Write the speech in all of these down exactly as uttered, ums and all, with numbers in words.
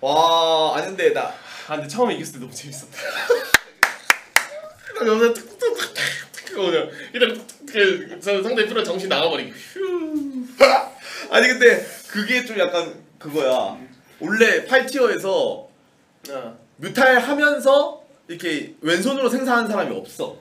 와 아니 근데 나 아 근데 처음에 이겼을 때 너무 재밌었다. 여기서 툭툭툭툭 그냥 이런 그 상대 프로 정신 나가버리고. 아니 근데 그게 좀 약간 그거야. 원래 팔 티어에서 어. 뮤탈 하면서 이렇게 왼손으로 생산하는 사람이 없어.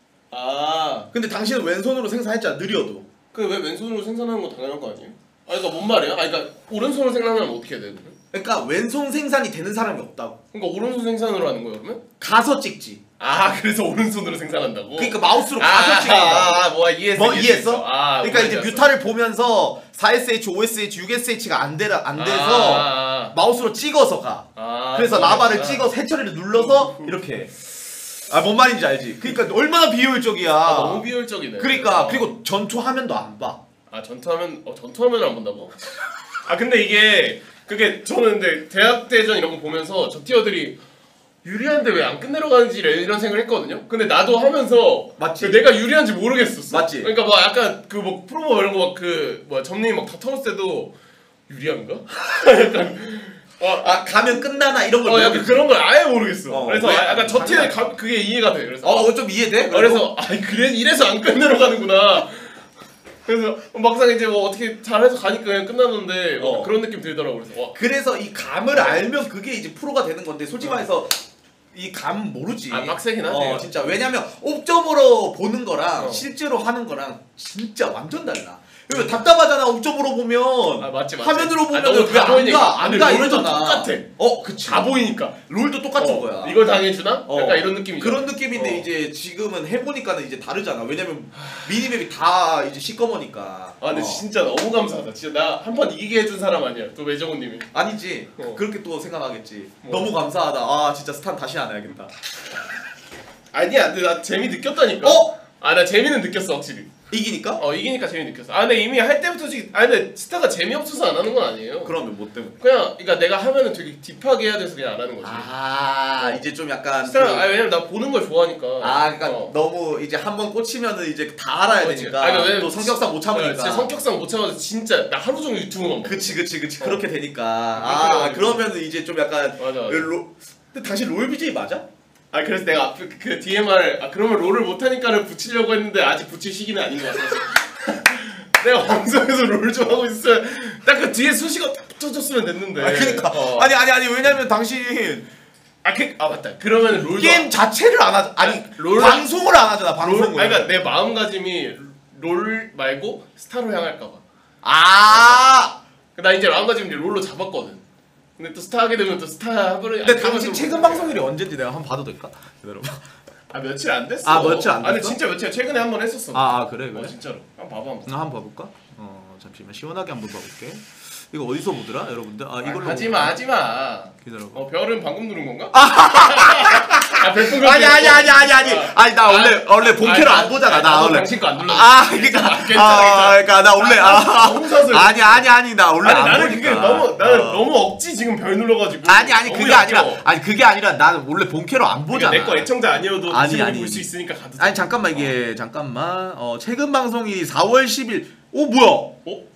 아 근데 당신은 왼손으로 생산했잖아. 느려도. 그 왜 왼손으로 생산하는 거 당연한 거 아니에요? 아 그러니까 뭔 말이야? 아 그러니까 오른손으로 생산하면 어떻게 해야 돼? 그러니까 왼손 생산이 되는 사람이 없다고. 그러니까 오른손 생산으로 하는 거예요 그러면? 가서 찍지. 아 그래서 오른손으로 생산한다고? 그러니까 마우스로 아, 가서 찍는다고. 아, 뭐야 이해했어. 뭐 이해했어? 아, 그러니까 이제 이해했어. 뮤탈을 보면서 사 에스 에이치, 오 에스 에이치, 육 에스 에이치가 안 되라 안 돼서 아, 아, 아. 마우스로 찍어서 가. 아, 그래서 그렇구나. 라바를 찍어 해처리를 눌러서 이렇게. 아 뭔 말인지 알지? 그러니까 얼마나 비효율적이야. 아, 너무 비효율적이네. 그러니까 어. 그리고 전투 화면도 안 봐. 아 전투하면 어 전투하면을 안 본다고? 아 근데 이게 그게 저는 근데 대학 대전 이런 거 보면서 저 티어들이 유리한데 왜 안 끝내러 가는지 이런 생각을 했거든요. 근데 나도 하면서 맞지? 그 내가 유리한지 모르겠었어. 맞지? 그러니까 뭐 약간 그 뭐 프로모 이런 거 막 그 뭐야 점님이 막 다 털었을 때도 유리한가? 약간 어, 아 가면 끝나나 이런 걸 어 약간 모르겠어. 그런 걸 아예 모르겠어. 어, 그래서 왜? 약간 저 티어 당연하지. 가, 그게 이해가 돼. 그래서 어, 좀 이해돼? 어, 그래서 아 그래 이래서 안 끝내러 가는구나. 그래서 막상 이제 뭐 어떻게 잘해서 가니까 그냥 끝났는데 어. 그런 느낌 들더라고. 그래서 와. 그래서 이 감을 알면 그게 이제 프로가 되는 건데 솔직히 말해서 이 감 모르지. 아 빡세긴 하네. 어 진짜 왜냐면 옵점으로 보는 거랑 어. 실제로 하는 거랑 진짜 완전 달라. 그리고 답답하잖아 옵점으로 보면. 아 맞지 맞지. 화면으로 보면 아, 너무 다 보이니까. 왜안 아니, 가? 롤도 이러잖아. 똑같아. 어 그치. 다 보이니까. 롤도 똑같은 어, 거야. 이걸 당해주나? 어. 약간 이런 느낌이죠. 그런 느낌인데 어. 이제 지금은 해보니까는 이제 다르잖아. 왜냐면 미니맵이 다 이제 시꺼머니까. 아 근데 어. 진짜 너무 감사하다. 진짜 나 한 판 이기게 해준 사람 아니야. 또 외정우님이. 아니지. 어. 그렇게 또 생각하겠지. 뭐. 너무 감사하다. 아 진짜 스탄 다시 안 해야겠다. 아니야, 근데 나 재미 느꼈다니까. 어? 아 나 재미는 느꼈어 확실히. 이기니까? 어 이기니까 재미 느꼈어. 아 근데 이미 할 때부터 솔직히 아 근데 스타가 재미없어서 안 하는 건 아니에요. 그러면 뭐 때문에? 그냥 그러니까 내가 하면은 되게 딥하게 해야 돼서 그냥 안 하는 거지. 아 이제 좀 약간 스타가 그- 아 왜냐면 나 보는 걸 좋아하니까. 아 그러니까 어. 너무 이제 한 번 꽂히면은 이제 다 알아야 그렇지. 되니까 아니, 왜냐면 또 성격상 못 참으니까. 진짜 성격상 못 참아서 진짜 나 하루 종일 유튜브만 봐. 그치 그치 그치 어. 그렇게 되니까. 그렇게 아 되니까. 그러면은 이제 좀 약간 맞아, 맞아. 로... 근데 당신 롤 비제이 맞아? 아 그래서 내가 앞에 그, 그 디엠알 아 그러면 롤을 못하니까를 붙이려고 했는데 아직 붙일 시기는 아닌 것 같아. 내가 방송에서 롤 좀 하고 있으면 딱 그 뒤에 수식어 딱 붙여줬으면 됐는데. 아 그러니까 어. 아니 아니 아니 왜냐면 당신 아, 그, 아 맞다. 그러면 롤도 게임 자체를 안 하잖아. 아니 롤- 방송을 안 하잖아. 롤, 방송을. 아니, 그러니까 내 마음가짐이 롤 말고 스타로 향할까봐. 아. 나 이제 마음가짐 이제 롤로 잡았거든. 근데 또 스타 하게 되면 또 스타 하버려. 근데 당신 최근 방송일이 언제인지 내가 한번 봐도 될까? 기다려봐. 아 며칠 안 됐어. 아, 며칠 안 아니 됐어? 진짜 며칠 최근에 한 번 했었어. 아, 아 그래 그래. 어 진짜로. 한번 봐봐 한번. 나 한번 봐볼까? 어 잠시만 시원하게 한번 봐볼게. 이거 어디서 보더라 여러분들? 아 이걸로. 아, 하지마 하지마. 기다려봐. 어 별은 방금 누른 건가? 아 별풍선. 아니 아니 아니 아니 아니 아. 아니 나 원래 원래 본캐로 아, 안 보잖아. 아, 나 나도 원래. 당신 거 안 눌렀어. 아 그러니까 아, 아, 괜찮아, 괜찮아. 그러니까 나 원래 아 너무 사서. 아니 아니 아니 나 원래 아니 안 나는 보니까. 그게 너무 나는 어. 너무 억지 지금 별 눌러가지고. 아니 아니 너무 그게 약해요. 아니라 아니 그게 아니라 나는 원래 본캐로 안 보잖아. 그러니까 내거 애청자 아니어도 아니, 지금 아니. 볼수 있으니까 가도 돼. 아니 잠깐만 이게 잠깐만 어 최근 방송이 사월 십일. 오 뭐야? 어?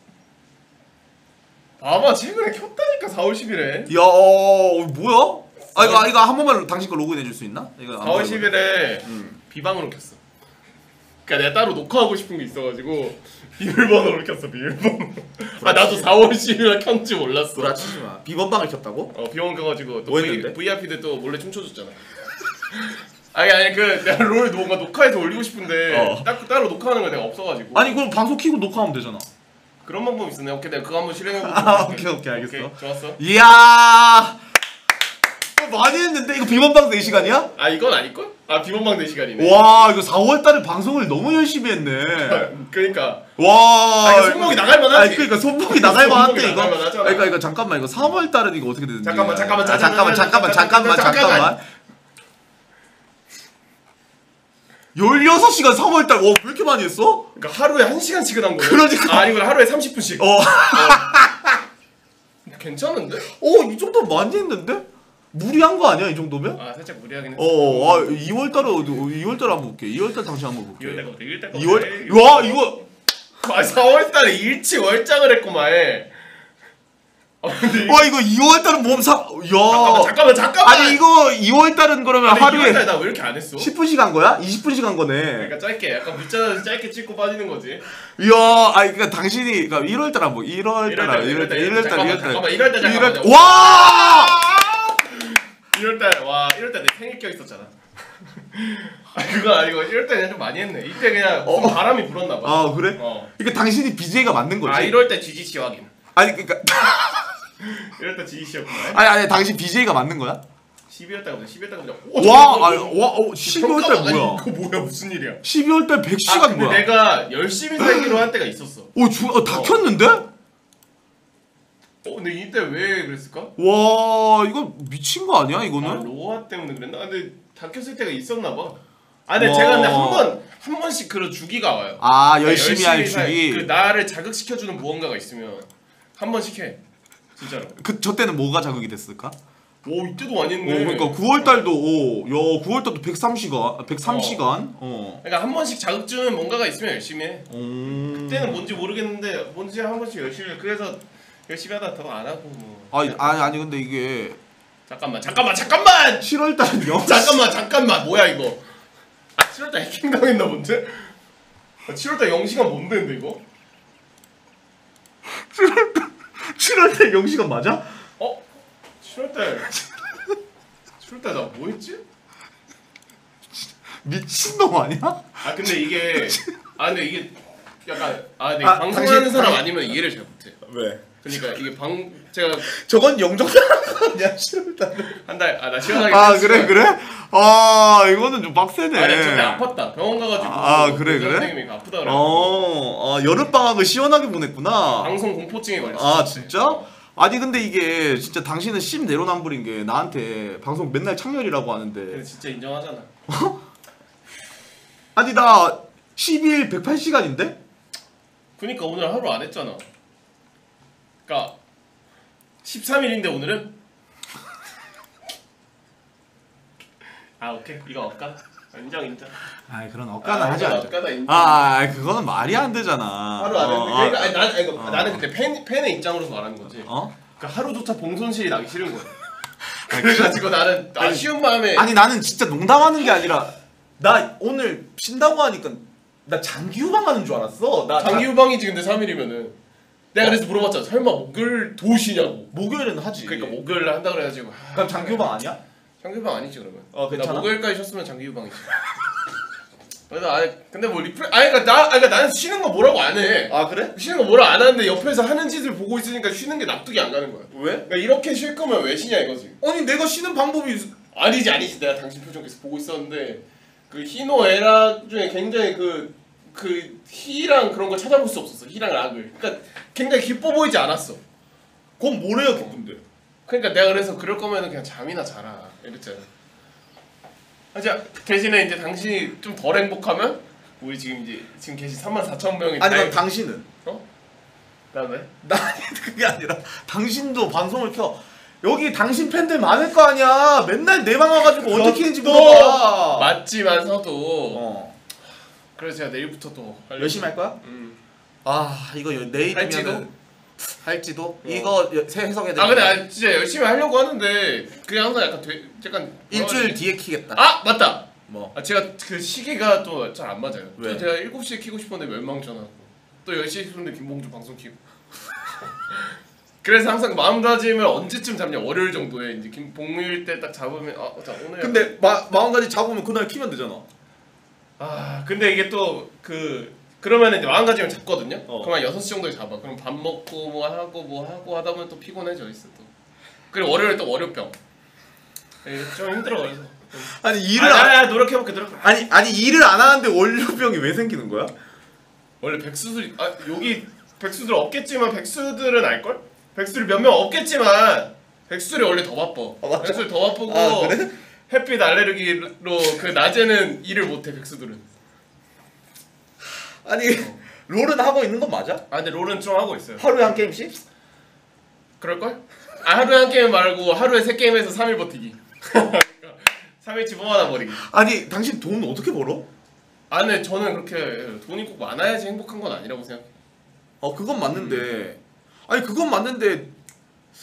봐봐 최근에 켰다니까 사월 십일에. 야 어, 뭐야? 아 이거 이거 한 번만 당신 거 로그인 해줄 수 있나? 이거 안 사월 보이거든. 십일에 음. 비방으로 켰어. 그러니까 내가 따로 녹화하고 싶은 게 있어가지고 비밀번호로 켰어 비밀번호. 아 나도 사월 십일에 켠지 몰랐어. 구라치지 마. 비번방을 켰다고? 어 비번 켜가지고 또 뭐 V, 했는데? 브이아이피들 또 몰래 춤춰줬잖아. 아니 아니 그 내가 롤 뭔가 녹화해서 올리고 싶은데 어. 딱 따로 녹화하는 거 내가 없어가지고. 아니 그럼 방송 키고 녹화하면 되잖아. 그런 방법 있었네. 오케이 내가 그거 한번 실행해볼게. 아, 오케이, 오케이, 알겠어. 좋았어. 이야 어, 많이 했는데 이거 비번방 네 시간이야? 아 이건 아닐걸? 아 비번방 네 시간이네. 와 이거 사월 달에 방송을 너무 열심히 했네. 그러니까. 와 아, 이거 손목이 나갈 만하지. 아니 그러니까 손목이 나갈 만한데 손목이 이거. 나갈 만하잖아. 그러니까 이거 잠깐만 이거 삼월 달은 이거 어떻게 되는지. 잠깐만, 잠깐만, 아, 잠깐만 잠깐만 잠깐만 잠깐만. 열여섯 시간 삼월 달. 와, 왜 이렇게 많이 했어? 그러니까 하루에 한 시간씩은 한 거야. 그러니까. 아, 아니구나 하루에 삼십 분씩. 어. 어. 괜찮은데? 어, 이 정도 많이 했는데? 무리한 거 아니야, 이 정도면? 아 살짝 무리하긴 했어. 어, 아, 이월 달에 이월 달에 한번 볼게. 이월 달 당시 한번 볼게. 이월 달거 어때? 이월 달거 이월 와, 이거 아 사월 달에 일치 월장을 했구만. 아, 근데 와 이거 이월 달은 몸사. 야. 잠깐만 잠깐만 잠깐만. 아니 이거 이월 달은 그러면 하루에 나왜 이렇게 안 했어? 십 분씩 한 거야? 이십 분씩 한 거네. 그러니까 짧게 약간 밑자락에서 짧게 찍고 빠지는 거지. 이야, 아니 그러니까 당신이 그러니까 일월 달아 뭐 일월 달아 일월 달 일월 달 일월 달 잠깐만 일월 달 잠깐만. 와! 일월 달 와 일월 달 내 생일 껴 있었잖아. 아 그거 아니고 일월 달에 좀 많이 했네. 이때 그냥 무슨 어. 바람이 불었나 봐. 아 그래? 어. 이게 당신이 비제이가 맞는 거지? 아 일월 달 지지씨 확인. 아니 그러니까 일월 달 지지씨였구나. 아니 아니 당신 비제이가 맞는 거야? 십이월 달보다 십이월 달보다 와, 아니 와, 어, 십이월 달 뭐야? 이거 뭐야 무슨 일이야? 십이월 달 백 시간 아 근데 뭐야? 내가 열심히 살기로 한 때가 있었어. 오, 주, 어, 다 어. 켰는데? 어 근데 이때 왜 그랬을까? 와, 이거 미친 거 아니야 아 이거는? 로아 때문에 그랬나? 근데 다 켰을 때가 있었나 봐. 아 근데 와. 제가 근데 한 번 한 번씩 그런 주기가 와요. 아, 그러니까 열심히 할 살- 주기. 그 나를 자극시켜주는 무언가가 있으면 한 번씩 해. 진짜로. 그 저 때는 뭐가 자극이 됐을까? 오 이때도 많이 오, 했네. 그러니까 구월 달도 오, 야, 구월 달도 백삼 시간, 백삼 시간. 어. 그러니까 한 번씩 자극 주는 뭔가가 있으면 열심히 해. 음. 그때는 뭔지 모르겠는데 뭔지 한 번씩 열심히 해. 그래서 열심히 하다 더 안 하고 뭐. 아니, 아니 아니 근데 이게 잠깐만 잠깐만 잠깐만 칠월 달은 영 잠깐만 잠깐만 뭐야 이거? 아 칠월 달 해킹 당했나 본데? 아, 칠월 달 영 시간 뭔데 근데 이거? 칠월 달 영 시간 맞아? 어? 칠월 달 칠월 달 나 뭐 했지? 미친놈 아니야? 아 근데 이게 아 근데 이게 약간 아 근데 아, 방송하는 당신- 사람 당신- 아니면 이해를 잘 못해. 왜? 그러니까 이게 방 제가 저건 영정당한 거 아니야 칠월 달에? 한 달 아 나 시원하게 아 뺐어. 그래 그래? 아 이거는 좀 빡세네. 아 근데 진짜 아팠다. 병원 가가지고 아, 그래, 의사 그래? 선생님이 아프다 그래. 어, 아 여름 방학을 시원하게 보냈구나. 방송 공포증에 걸렸어. 아 진짜? 아니 근데 이게 진짜 당신은 심 내로남불인 게 나한테 방송 맨날 창렬이라고 하는데 근데 진짜 인정하잖아. 아니 나 십이 일 백팔 시간인데? 그니까 오늘 하루 안 했잖아. 그니까 십삼 일인데 오늘은? 아 오케이 이거 엇가 인정 인정. 아이 그런 억까는 아, 하지 이건 않자. 엇가다 인정. 아 그거는 말이 안 되잖아. 하루 안 어, 했는데 어, 그러니까 아니, 난, 아니, 이거, 어. 나는 근데 팬, 팬의 입장으로서 말하는 거지. 어? 그러니까 하루조차 봉손실이 나기 싫은 거야. 그래가지고 나는 아니, 아쉬운 마음에 아니 나는 진짜 농담하는 게 아니라 나 오늘 쉰다고 하니까 나 장기 후방하는 줄 알았어. 나 장기 후방이지 근데 삼 일이면은 내가 그래서 물어봤잖아. 설마 목요일 도시냐고. 목요일은 하지. 그러니까 목요일 날 한다 그래가지고 아, 그럼 장기 후방 아니야? 장기 후방 아니지 그러면. 어, 괜찮아? 나 목요일까지 쉬었으면 장기 후방이지. 그래서 아니 근데 뭐 리플 아니 그러니까 나 아니 그러니까 나는 쉬는 거 뭐라고 안 해. 아 그래? 쉬는 거 뭐라 안 하는데 옆에서 하는 짓을 보고 있으니까 쉬는 게 납득이 안 가는 거야. 왜? 그러니까 이렇게 쉴 거면 왜 쉬냐 이거지. 아니 내가 쉬는 방법이 있- 아니지 아니지 내가 당신 표정 계속 보고 있었는데 그 히노 에락 중에 굉장히 그 그 히랑 그런 걸 찾아볼 수 없었어. 히랑 락을. 그러니까 굉장히 기뻐 보이지 않았어. 그건 뭐래요 기쁜데? 그러니까 내가 그래서 그럴 거면은 그냥 잠이나 자라 이랬잖아. 아, 자 대신에 이제 당신이 좀 덜 행복하면 우리 지금 이제 지금 계신 삼만 사천 명이 아니 다 그럼 당신은? 어? 나 왜? 나 아니 그게 아니라 당신도 방송을 켜. 여기 당신 팬들 많을 거 아니야. 맨날 내 방 와가지고 어떻게 했는지 물어봐. 맞지만서도 어. 그래서 제가 내일부터 또 하려고. 열심히 할 거야? 음. 아 이거 내일이면 할지도? 할지도? 어. 이거 여- 새 해석해야 돼. 아 근데 아, 진짜 열심히 하려고 하는데 그게 항상 약간 되, 약간 일주일 뭐라 뒤에 키겠다. 그러지? 아 맞다. 뭐? 아 제가 그 시기가 또 잘 안 맞아요. 왜? 저 제가 일곱 시에 키고 싶었는데 멸망 전화고 또 열 시에 싶었는데 김봉주 방송 키고. 그래서 항상 마음가짐을 언제쯤 잡냐 월요일 정도에 이제 김봉일 때 딱 잡으면 아 자 오늘 근데 마, 마음가짐 잡으면 그날 키면 되잖아. 아 근데 이게 또 그 그러면 이제 마음가짐을 잡거든요. 어. 그럼 한 여섯 시 정도에 잡아. 그럼 밥 먹고 뭐 하고 뭐 하고 하다 보면 또 피곤해져 있어 또. 그리고 월요일에 또 월요병. 예, 좀 힘들어 그래서. 아니 일을 일을 아, 안, 아, 노력해볼게 노력. 아니 아니 일을 안 하는데 월요병이 왜 생기는 거야? 원래 백수들 아 여기 백수들 없겠지만 백수들은 알 걸? 백수들 몇 명 없겠지만 백수들이 원래 더 바빠. 아, 맞아? 백수들 더 바쁘고 아, 그래? 햇빛 알레르기로 그 낮에는 일을 못해 백수들은. 아니 롤은 하고 있는 건 맞아? 아 근데 롤은 좀 하고 있어요. 하루에 한 게임씩? 그럴 걸? 아 하루에 한 게임 말고 하루에 세 게임에서 삼 일 버티기. 삼 일치 뽑아놔 버리기. 아니 당신 돈 어떻게 벌어? 아 근데 저는 그렇게 돈이 꼭 많아야지 행복한 건 아니라고 생각해. 어 그건 맞는데 아니 그건 맞는데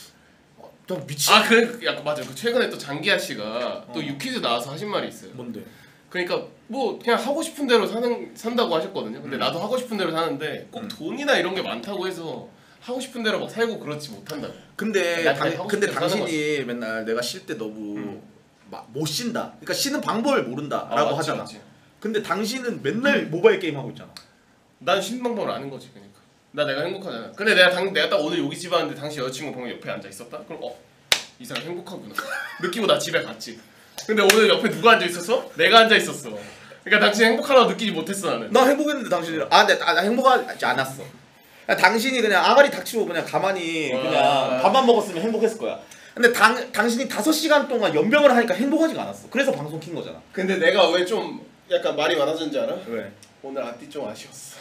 나 미친. 아 그래 약간 맞아. 그 최근에 또 장기하 씨가 어. 또 유퀴즈 나와서 하신 말이 있어요. 뭔데? 그러니까 뭐 그냥 하고 싶은 대로 사는 산다고 하셨거든요. 근데 음. 나도 하고 싶은 대로 사는데 꼭 음. 돈이나 이런 게 많다고 해서 하고 싶은 대로 막 살고 그렇지 못한다고. 근데 나 당, 하고 근데 싶은 대로 사는 당신이 맨날 내가 쉴 때 너무 음. 막 못 쉰다. 그러니까 쉬는 방법을 모른다라고 아, 맞지, 하잖아. 맞지. 근데 당신은 맨날 모바일 게임 하고 있잖아. 난 쉬는 방법을 아는 거지 그러니까. 나 내가 행복하잖아. 근데 내가 당 내가 딱 오늘 여기 집 왔는데 당신 여자친구 방금 옆에 앉아 있었다. 그럼 어 이 사람 행복하구나. 느끼고 나 집에 갔지. 근데 오늘 옆에 누가 앉아 있었어? 내가 앉아 있었어. 그러니까 당신 행복하다고 느끼지 못했어 나는. 나 행복했는데 당신이랑 아 근데 나, 나 행복하지 않았어. 그냥 당신이 그냥 아가리 닥치고 그냥 가만히 와. 그냥 밥만 먹었으면 행복했을 거야. 근데 당 당신이 다섯 시간 동안 연병을 하니까 행복하지가 않았어. 그래서 방송 킨 거잖아. 근데 내가 왜 좀 약간 말이 많아졌는지 알아? 왜? 오늘 아띠 좀 아쉬웠어.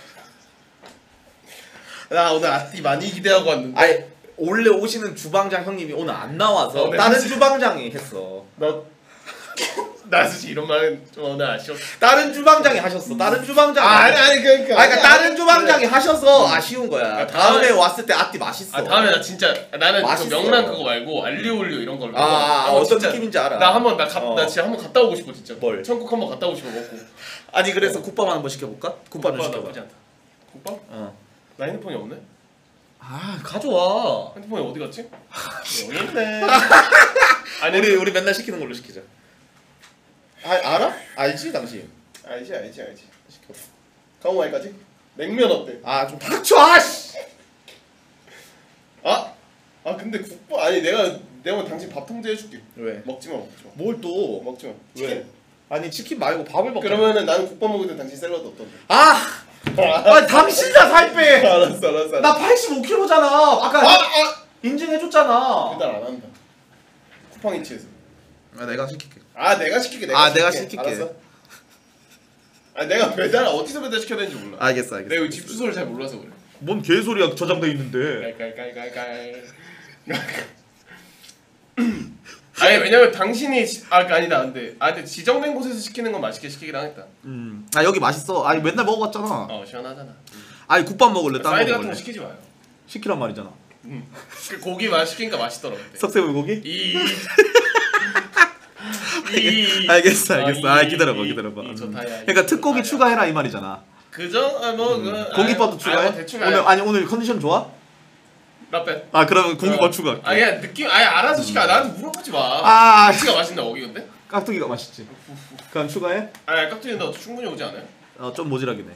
나 오늘 아띠 많이 기대하고 왔는데. 아니 원래 오시는 주방장 형님이 오늘 안 나와서 어, 네, 다른 사실- 주방장이 했어. 나, 나 솔직히 이런 말은 좀 오늘 아쉬웠어. 다른 주방장이 하셨어. 다른 주방장. 아, 아니 아니 그러니까. 아, 그러니까 다른 아니, 주방장이 그래. 하셔서 아쉬운 거야. 아, 다음에 다음에- 왔을 때 아띠 맛있어. 아 다음에 나 진짜 나는 그 맛있어. 명란 그거 말고 알리올리오 이런 걸로. 아, 아, 한번 어떤 진짜- 느낌인지 알아. 나 한번 나, 가, 어. 나 진짜 한번 갔다 오고 싶어 진짜. 뭘? 천국 한번 갔다 오고 싶어 먹고. 아니 그래서 국밥 한번 시켜볼까? 국밥 좀 국밥 시켜봐. 나쁘지 않다. 국밥? 어. 나 핸드폰이 없네. 아 가져와. 핸드폰이 어디 갔지? 여기 있네. 아니 우리 우리 맨날 시키는 걸로 시키자. 아 알아? 알지 당신. 알지 알지 알지. 시켜. 강호마이까지? 냉면 어때? 아 좀 닥쳐. 아씨. 아, 아 근데 국밥 아니 내가 내가 오늘 당신 밥 통제 해줄게. 왜? 먹지 마 먹지 마. 뭘 또? 먹지 마. 왜? 치킨. 아니 치킨 말고 밥을 먹자. 그러면은 나는 국밥 먹을 때 당신 샐러드 어떤데? 아. 아 당신이다 살 빼. 알았어 알았어. 나 팔십오 킬로그램잖아. 아까 아, 아! 인증해줬잖아. 그날 안 한다. 쿠팡이츠에서. 아 내가 시킬게. 아 내가 시킬게. 내가 아, 내가 시킬게. 시킬게. 알았어. 아 내가 배달 어디서 배달 시켜야 되는지 몰라. 알겠어 알겠어. 내가 여기 집 주소를 잘 몰라서 그래. 뭔 개소리야 저장돼 있는데. 깔깔깔깔깔. 아니 왜냐면 당신이 지- 아 아니다 안돼. 아 근데 지정된 곳에서 시키는 건 맛있게 시키긴 하겠다. 음. 아 여기 맛있어. 아니 맨날 먹어봤잖아. 어 시원하잖아. 아니 국밥 먹을래? 딴 사이드 거 같은 거 먹을래? 시키지 마요. 시키란 말이잖아. 음. 그 고기 맛 시키니까 맛있더라고. 그때. 석쇠불고기? 이. 이. 알겠어 알겠어. 아 이, 기다려봐 이, 기다려봐. 이 음. 좋다, 야, 그러니까 이 특고기 좋다, 야. 추가해라 이 말이잖아. 그죠? 아뭐 그. 공깃밥도 아, 추가해? 아, 뭐 대충 오늘 아니 오늘 컨디션 좋아? 라빼. 아 그러면 공깃밥 추가. 아 그냥 느낌 아예 알아서 시켜. 나한테 물어보지 마. 아 깍두기가 맛있나 거기 근데? 깍두기가 맛있지. 그럼 추가해? 아 깍두기는 나 충분히 오지 않아요? 어좀 모질하긴 해.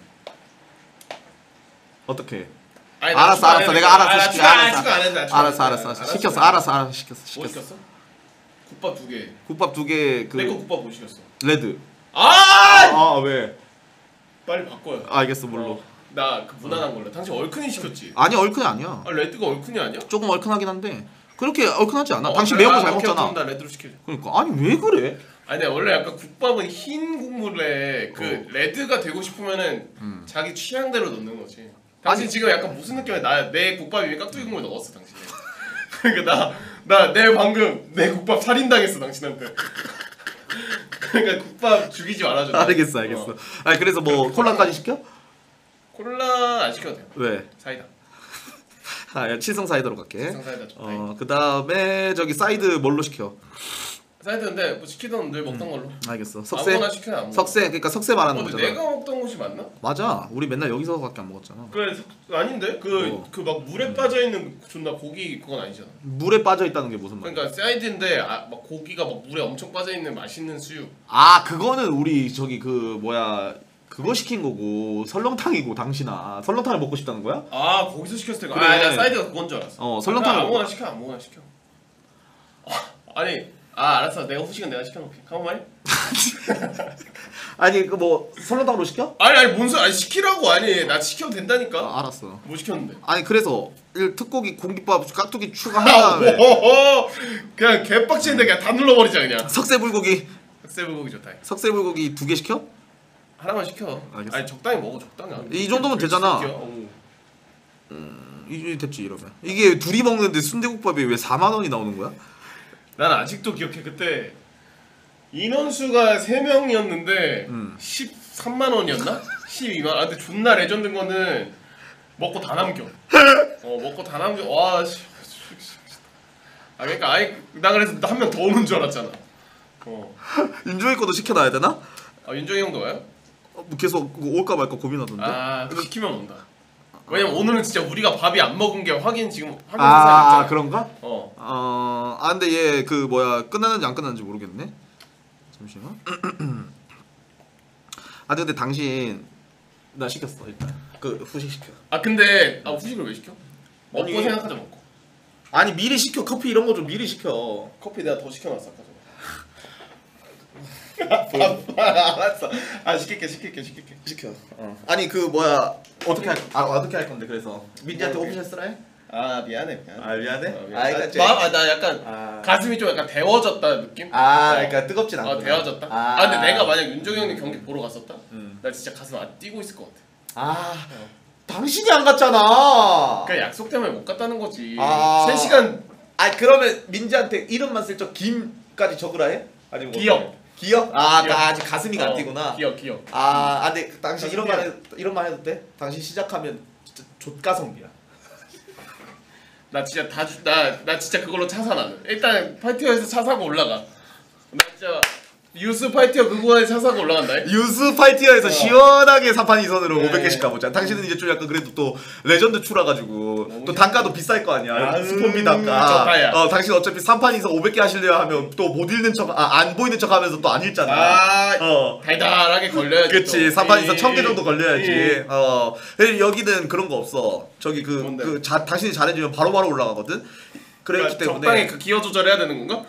어떻게? 아니, 나 알았어 추가 안 알았어 해도 내가 돼. 알아서 아, 시킬게. 추가 안 해, 알았어 추가 안 해, 나 추가 안 알았어 해. 알았어 알았어 알았어. 시켰어 알았어 알았어 시켰어 뭐 시켰어. 시켰어? 국밥 두 개. 국밥 두 개 그 내 거 국밥 뭐 시켰어? 레드. 아! 아 왜? 빨리 바꿔요. 알겠어 물로. 어, 나그 무난한 걸로. 당신 얼큰이 시켰지? 아니 얼큰이 아니야. 아 레드가 얼큰이 아니야? 조금 얼큰하긴 한데 그렇게 얼큰하지 않아. 어, 당신 그래? 매운 거 아, 잘 오케이, 먹잖아. 그럼 나 레드로 시킬게. 그러니까 아니 왜 그래? 아니 원래 약간 국밥은 흰 국물에 그 어. 레드가 되고 싶으면은 음. 자기 취향대로 넣는 거지. 당신 아니. 지금 약간 무슨 느낌이야? 나 내 국밥에 깍두기 국물 넣었어 당신. 그러니까 나 나 내 방금 내 국밥 살인당했어 당신한테. 그러니까 국밥 죽이지 말아줘. 알겠어 알겠어. 어. 아니 그래서 뭐 콜라까지 시켜? 콜라 안 시켜도 돼요. 왜? 사이다. 아 야, 칠성 사이드로 갈게. 사이다 좋다. 어 그다음에 저기 사이드 뭘로 시켜? 사이드인데 뭐 시키던 늘 먹던 걸로. 알겠어. 석쇠. 아무거나 시켜 아무거나. 석쇠 그러니까 석쇠 말하는 어, 근데 거잖아. 내가 먹던 곳이 맞나? 맞아. 우리 맨날 여기서밖에 안 먹었잖아. 그래 석- 아닌데 그 어. 그 막 물에 빠져 있는 존나 고기 그건 아니잖아. 물에 빠져 있다는 게 무슨 말이야? 그러니까 사이드인데 아, 막 고기가 막 물에 엄청 빠져 있는 맛있는 수육. 아 그거는 우리 저기 그 뭐야 그거 시킨 거고 설렁탕이고 당신아 설렁탕을 먹고 싶다는 거야? 아 거기서 시켰을 때. 그래. 아, 나 사이드가 그건 줄 알았어. 어 설렁탕 그냥 아무거나 시켜 아무거나 시켜. 아, 아니 아 알았어 내가 후식은 내가 시켜놓게. 가만히. 아니 그 뭐 설렁탕으로 시켜? 아니 아니 뭔 소리 아니 시키라고 아니 나 시켜도 된다니까. 아, 알았어. 뭐 시켰는데? 아니 그래서 일 특고기 공깃밥 깍두기 추가한 아, 다음에 뭐, 그냥 개빡치는데 그냥 다 눌러버리자 그냥. 석쇠불고기 쇠불고기 좋다. 석쇠불고기 두 개 시켜? 하나만 시켜. 알겠어. 아니 적당히 먹어 적당히. 안 이 정도면 그렇게 되잖아. 시켜. 어. 이게 됐지 이러면 이게 둘이 먹는데 순대국밥이 왜 사만 원이 나오는 거야? 난 아직도 기억해 그때 인원수가 세 명이었는데 음. 십삼만 원이었나? 십이만 원. 아 근데 존나 레전드인 거는 먹고 다 남겨. 어 먹고 다 남겨. 와 씨. 아 그러니까 아예 나 그래서 한 명 더 오는 줄 알았잖아. 어. 윤종이 것도 시켜놔야 되나? 아 윤종이 형도 와요? 어, 뭐 계속 그거 올까 말까 고민하던데. 아 그거 시키면 온다. 왜냐면 오늘은 진짜 우리가 밥이 안 먹은 게 확인 지금 확인 아, 사살이 아 그런가? 어. 어, 아 근데 얘 그 뭐야 끝났는지 안 끝났는지 모르겠네. 잠시만. 아 근데 당신 나 시켰어 일단. 그 후식 시켜. 아 근데 아 후식을 왜 시켜? 먹고 아니, 생각하자 먹고. 아니 미리 시켜 커피 이런 거 좀 미리 시켜. 커피 내가 더 시켜놨어 아까 전에. 알았어. 아 시킬게 시킬게 시킬게. 시켜. 어. 아니 그 뭐야 어떻게 할? 아 어떻게 할 건데 그래서 민지한테 뭐, 오피셜 쓰라 해? 아 미안해 미안해. 아 미안해? 아, 미안해. 아 그러니까 쟤- 아, 나 약간 아. 가슴이 좀 약간 데워졌다 느낌? 아 어. 그러니까 뜨겁진 않구나. 아 데워졌다? 아, 아, 근데 내가 만약 윤종이 형님 경기 보러 갔었다? 음. 나 진짜 가슴 안 뛰고 있을 것 같아. 아 당신이 안 갔잖아. 그냥 약속 때문에 못 갔다는 거지. 아. 세 시간 아 그러면 민지한테 이름만 슬쩍 김까지 적으라 해? 아니면 뭐 기억. 어때? 기억? 아 기억. 아, 아직 가슴이 안 어, 뛰구나. 기억 기억. 아, 아 근데 당신 가슴 이런 말 뛰어. 해, 이런 말 해도 돼? 당신 시작하면 진짜 족가성비야. 나 진짜 다나나 나 진짜 그걸로 차 사 나는. 일단 파이티어에서 차 사고 올라가. 나 진짜 유스 파이티어 그거에 차 사고 올라간다. 유스 파이티어에서 어. 시원하게 삼 판 이 선으로 네. 오백 개씩 가보자. 당신은 이제 좀 약간 그래도 또 레전드 추라가지고 너무 또 단가도 비쌀 거 아니야. 아, 스폰비 음, 단가. 좋다야. 어 당신 어차피 삼 판 이 선 오백 개 하시려 하면 또 못 읽는 척, 아, 안 보이는 척 하면서 또 안 읽잖아. 아 어. 달달하게 걸려야지. 그치 또. 삼 판 이 선 이- 천 개 정도 걸려야지. 이- 어 근데 여기는 그런 거 없어. 저기 그, 뭔데? 그 자, 당신이 잘해주면 바로바로 올라가거든. 그렇기 그러니까 때문에 적당히 그 기어 조절해야 되는 건가?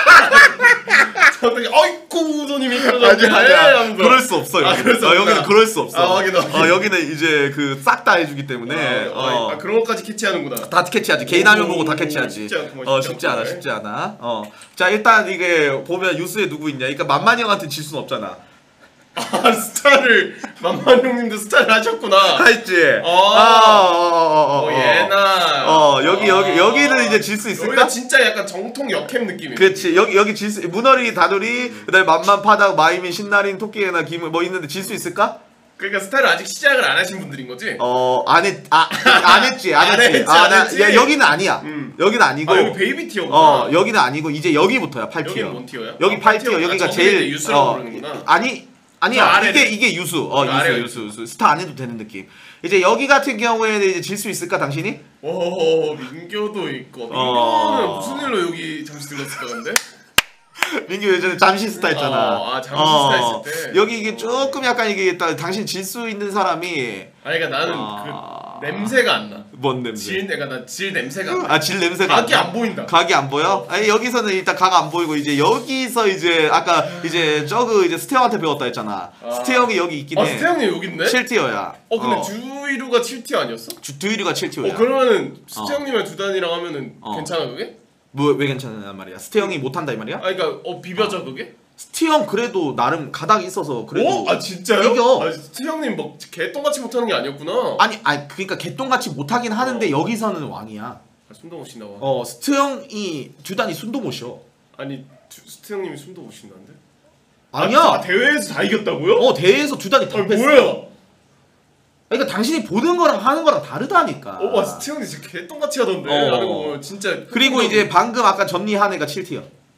적당히 어이쿠 손님이 아니 아니야 그럴 수 없어요. 아, 그럴 수 어, 없구나. 여기는 그럴 수 없어. 아, 확인, 확인. 어, 여기는 이제 그 싹 다 해주기 때문에 아, 어, 아, 그런 것까지 캐치하는구나. 다 캐치하지. 개인 화면 오, 보고 다 캐치하지. 쉽지 않구만, 어 쉽지 쉽지 않아 않구만. 쉽지 않아. 어. 자 일단 이게 보면 뉴스에 누구 있냐. 그러니까 만만이 형한테 질 수는 없잖아. 아 스타를 만만 형님도 스타를 하셨구나. 했지. 어. 어어어어. 어, 예나. 어 여기 아. 여기 여기는 이제 질 수 있을까? 여기가 진짜 약간 정통 역캠 느낌이네. 그렇지 여기 여기 질 수 문어리 다돌이 그다음에 만만 파닥 마이민 신나린 토끼에나 김을 뭐 있는데 질 수 있을까? 그러니까 스타를 아직 시작을 안 하신 분들인 거지? 어안했아안 했지 안 안 했지. 했지, 아, 안 나, 했지. 야, 여기는 아니야. 음. 여기는 아니고. 아 여기 베이비 티어구나. 어 여기는 아니고 이제 여기부터야 팔 티어. 여기는 뭔 티어야? 여기 아, 팔 팔 티어 티어. 여기가 아, 제일 저기 유수라고 부르는구나. 아니 아니야 저 아래네. 이게 이게 유수 어 저 유수 아래가 유수 유수 스타 안 해도 되는 느낌. 이제 여기 같은 경우에는 이제 질 수 있을까 당신이? 오 민교도 있고 민교는 어. 무슨 일로 여기 잠시 들렀을까 근데? 민규 예전에 잠시 스타 했잖아. 어, 아, 잠시 스타 했을 때. 여기 이게 조금 약간 이게 딱 당신 질 수 있는 사람이 아니 그러니까 나는 아. 그 냄새가 안 나. 뭔 냄새? 질 내가 나질 냄새가 안 나. 아 질 냄새가 각이 나? 안 보인다. 각이 안 보여? 아니 여기서는 일단 각 안 보이고 이제 여기서 이제 아까 이제 저그 이제 스테형한테 배웠다 했잖아. 아. 스테형이 여기 있긴 아 해. 스테형님 여기 있네? 칠 티어야. 어 근데 주이루가 칠 티어 아니었어? 주 드유리가 칠 티어야. 어 그러면은 스테형님이랑 두단이랑 하면은 어. 괜찮아 그게? 뭐 왜 괜찮냐 말이야. 스테형이 못한다 이 말이야? 아 그러니까 어 비벼져 그게? 스테형 그래도 나름 가닥이 있어서 그래도 어? 아 진짜요? 이겨. 아 스테형님 뭐 개똥같이 못하는 게 아니었구나. 아니 아니 그러니까 개똥같이 못하긴 하는데 어. 여기서는 왕이야. 아, 숨도 못 쉰다고. 어 스테형이 두단이 순도 못 쉬어. 아니 두- 스테형님이 숨도 못 쉰다는데? 아니야. 아, 대회에서 다 이겼다고요? 어 대회에서 두단이 아니 덮했어. 뭐야? 그러니까 당신이 보는 거랑 하는 거랑 다르다니까. 어, 와 스테형님 진짜 개똥같이 하던데. 어. 하는 거 보면 진짜. 그리고 이제 방금 아까 정리한 애가 칠 티어.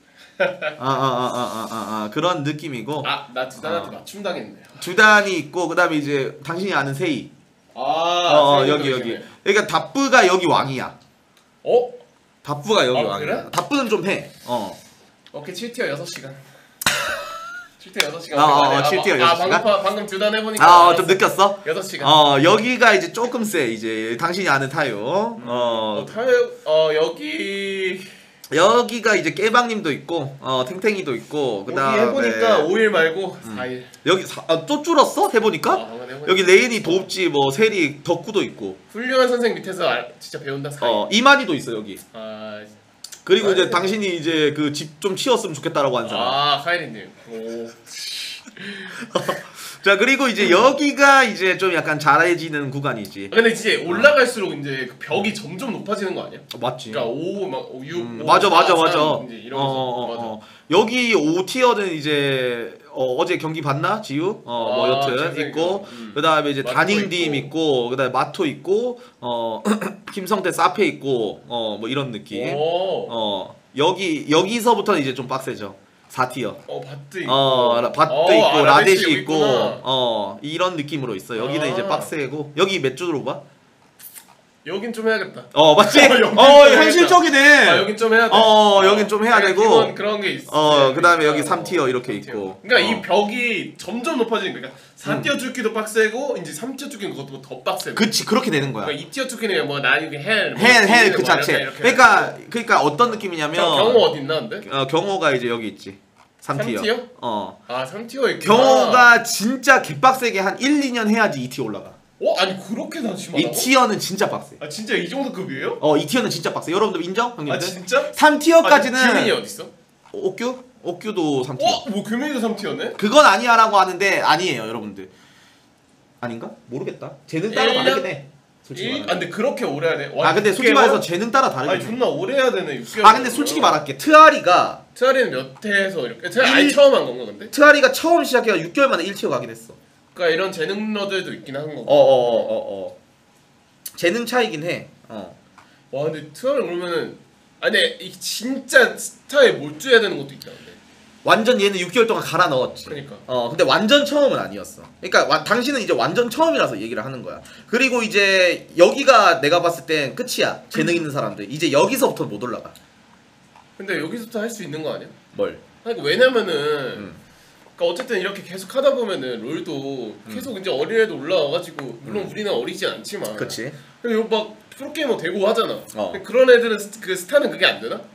아아아아아아 그런 느낌이고 아나 두단한테 어. 맞춤 당했네. 두단이 있고 그다음에 이제 당신이 아는 세이. 아 어, 어 스테형님도 여기 여기. 계시네. 그러니까 다프가 여기 왕이야. 어? 다프가 여기 아, 왕이야. 그래? 다프는 좀 해. 어. 오케이 칠 티어 여섯 시간. 칠 티어 여섯 시간. 어, 어, 칠 티어 아, 여섯 시간? 방금 파- 방금 두단 해보니까. 아 좀 느꼈어? 여섯 시간. 어 여기가 이제 조금 세 이제 당신이 아는 타요. 어 어 타요 어 여기 여기가 이제 깨방님도 있고 어 탱탱이도 있고 여기 그다음에 해보니까 오 일 말고 사 일. 여기 사, 아, 또 줄었어 해보니까 아, 방금 해보니까. 여기 레인이 도읍지 뭐 세리 덕구도 있고 훌륭한 선생 밑에서 알, 진짜 배운다 사 일. 어 이만희도 있어 여기. 아, 그리고 이제 아니, 당신이 이제 그 집 좀 치웠으면 좋겠다라고 한 사람. 아 카이리님. 오. 자 그리고 이제 여기가 이제 좀 약간 잘해지는 구간이지. 아, 근데 이제 올라갈수록 이제 그 벽이 점점 높아지는 거 아니야? 어, 맞지. 그러니까 오, 막 오, 육, 음, 오, 맞아 사, 맞아 삼 맞아. 이제 어, 이러면서 어, 맞아. 어. 여기 오 티어는 이제 어, 어제 경기 봤나 지우? 어, 뭐 아, 여튼 재생이구나. 있고 음. 그다음에 이제 마토 다닝딤 있고. 있고 그다음에 마토 있고 어 김성태 사페 있고 어 뭐 이런 느낌. 오. 어 여기 여기서부터는 이제 좀 빡세죠. 사 티어. 어 바트 있고. 어 바트 어, 있고 아, 라데시 라데시 있고 있구나. 어 이런 느낌으로 있어. 여기는 아. 이제 빡세고 여기 몇 주로 봐? 여긴 좀 해야겠다. 어 맞지? 여긴 좀 어 해야겠다. 현실적이네. 아 여긴 좀 해야 돼. 어 여긴 좀 해야 약간 되고. 기본 그런 게 있어. 어 그다음에 있다. 여기 삼 티어 이렇게 삼 티어. 있고. 그러니까 어. 이 벽이 점점 높아지는 거야. 그러니까 사 티어 뚫기도 빡세고 이제 삼 티어 뚫기는 그것도 더 빡세고. 그치 그렇게 되는 거야. 그러니까 이 티어 뚫기는 뭐 나중에 헬, 뭐 헬 헬 그 뭐 자체. 이렇게 이렇게 그러니까 그러니까 어떤 느낌이냐면 경- 경호 어디 있나 근데? 어 경호가 이제 여기 있지. 삼 티어. 삼 티어? 어. 아 삼 티어 있구나. 경호가 진짜 개빡세게 한 일, 이 년 해야지 이 티어 올라가. 어? 아니 그렇게 다 심하다고? 이 티어는 진짜 빡세. 아 진짜 이 정도 급이에요? 어, 이 티어는 진짜 빡세. 여러분들 인정? 형님들? 아 진짜? 삼 티어까지는 아니, 규민이 어딨어? 옥규? 옥규도 삼 티어. 어? 뭐 규민이도 삼 티어네? 그건 아니야라고 하는데 아니에요, 여러분들. 아닌가? 모르겠다. 재능 따라 일 년? 다르긴 해. 솔직히 일... 아 말하면. 근데 그렇게 오래 해야 돼? 와, 아, 근데 솔직히 육 개월? 말해서 재능 따라 아니 다르긴 해. 존나 오래 해야 되네 육 개월. 아, 근데 솔직히 말할게. 트아리가 트아리는 몇 회에서 이렇게 트아리 아예 일- 처음 한 건가 근데? 트아리가 처음 시작해가 육 개월 만에 일 티어 가긴 했어. 그러니까 이런 재능러들도 있긴 한 거고. 어어어어 어. 재능 차이긴 해. 어. 와 근데 트아리 그러면은 아니 이 진짜 스타에 몰두해야 되는 것도 있다 근데. 완전 얘는 육 개월 동안 갈아 넣었지. 그러니까. 어, 근데 완전 처음은 아니었어. 그러니까 와, 당신은 이제 완전 처음이라서 얘기를 하는 거야. 그리고 이제 여기가 내가 봤을 땐 끝이야. 재능 있는 사람들. 이제 여기서부터 못 올라가. 근데 여기서부터 할 수 있는 거 아니야? 뭘? 아니 왜냐면은 음. 그러니까 어쨌든 이렇게 계속 하다 보면은 롤도 계속 이제 어린애도 올라와가지고 물론 음. 우리는 어리지 않지만 그치. 그리고 막 프로게이머 되고 하잖아. 어. 근데 그런 애들은 스, 그 스타는 그게 안 되나?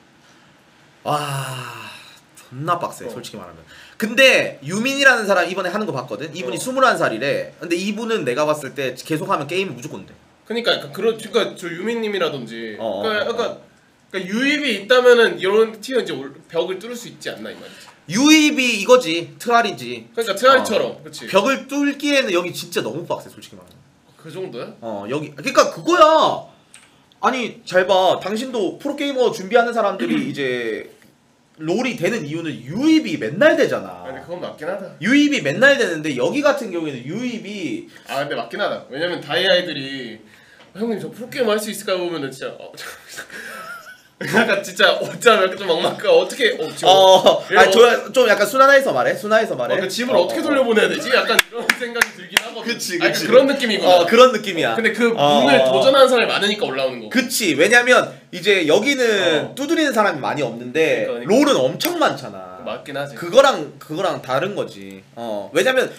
와, 존나 빡세. 어. 솔직히 말하면. 근데 유민이라는 사람 이번에 하는 거 봤거든. 이분이 어. 스물한 살이래. 근데 이분은 내가 봤을 때 계속하면 게임은 무조건 돼. 그러니까 약간 그런 그러니까 저 유민님이라든지 어, 그러니까 어, 약간 그러니까 유입이 있다면은 이런 티어 이제 올- 벽을 뚫을 수 있지 않나 이 말이지. 유입이 이거지. 트알이지. 그러니까 트라이처럼 그렇지. 벽을 뚫기에는 여기 진짜 너무 빡세. 솔직히 말하면. 그 정도야? 어 여기 그러니까 그거야. 아니 잘 봐. 당신도 프로게이머 준비하는 사람들이 이제 롤이 되는 이유는 유입이 맨날 되잖아. 아, 근데 그건 맞긴 하다. 유입이 맨날 되는데 여기 같은 경우에는 유입이 아 근데 맞긴 하다. 왜냐면 다이아이들이 형님 저 프로게이머 할 수 있을까요? 보면은 진짜 어, 약간 진짜 어쩌면 좀 막막하 어떻게 어, 지금 어, 이런 아니 저, 좀 약간 순환해서 말해. 순환해서 말해. 어, 그 집을 어, 어, 떻게 어. 돌려보내야 되지? 약간 이런 생각이 들긴 하거든. 그치, 아니, 그치. 그런 느낌이구나. 어 그런 느낌이야. 근데 그 어, 문을 어. 도전하는 사람이 많으니까 올라오는 거고. 그치. 왜냐면 이제 여기는 어. 두드리는 사람이 많이 없는데 그러니까, 그러니까. 롤은 엄청 많잖아. 맞긴 하지. 그거랑 그거랑 다른 거지. 어 왜냐면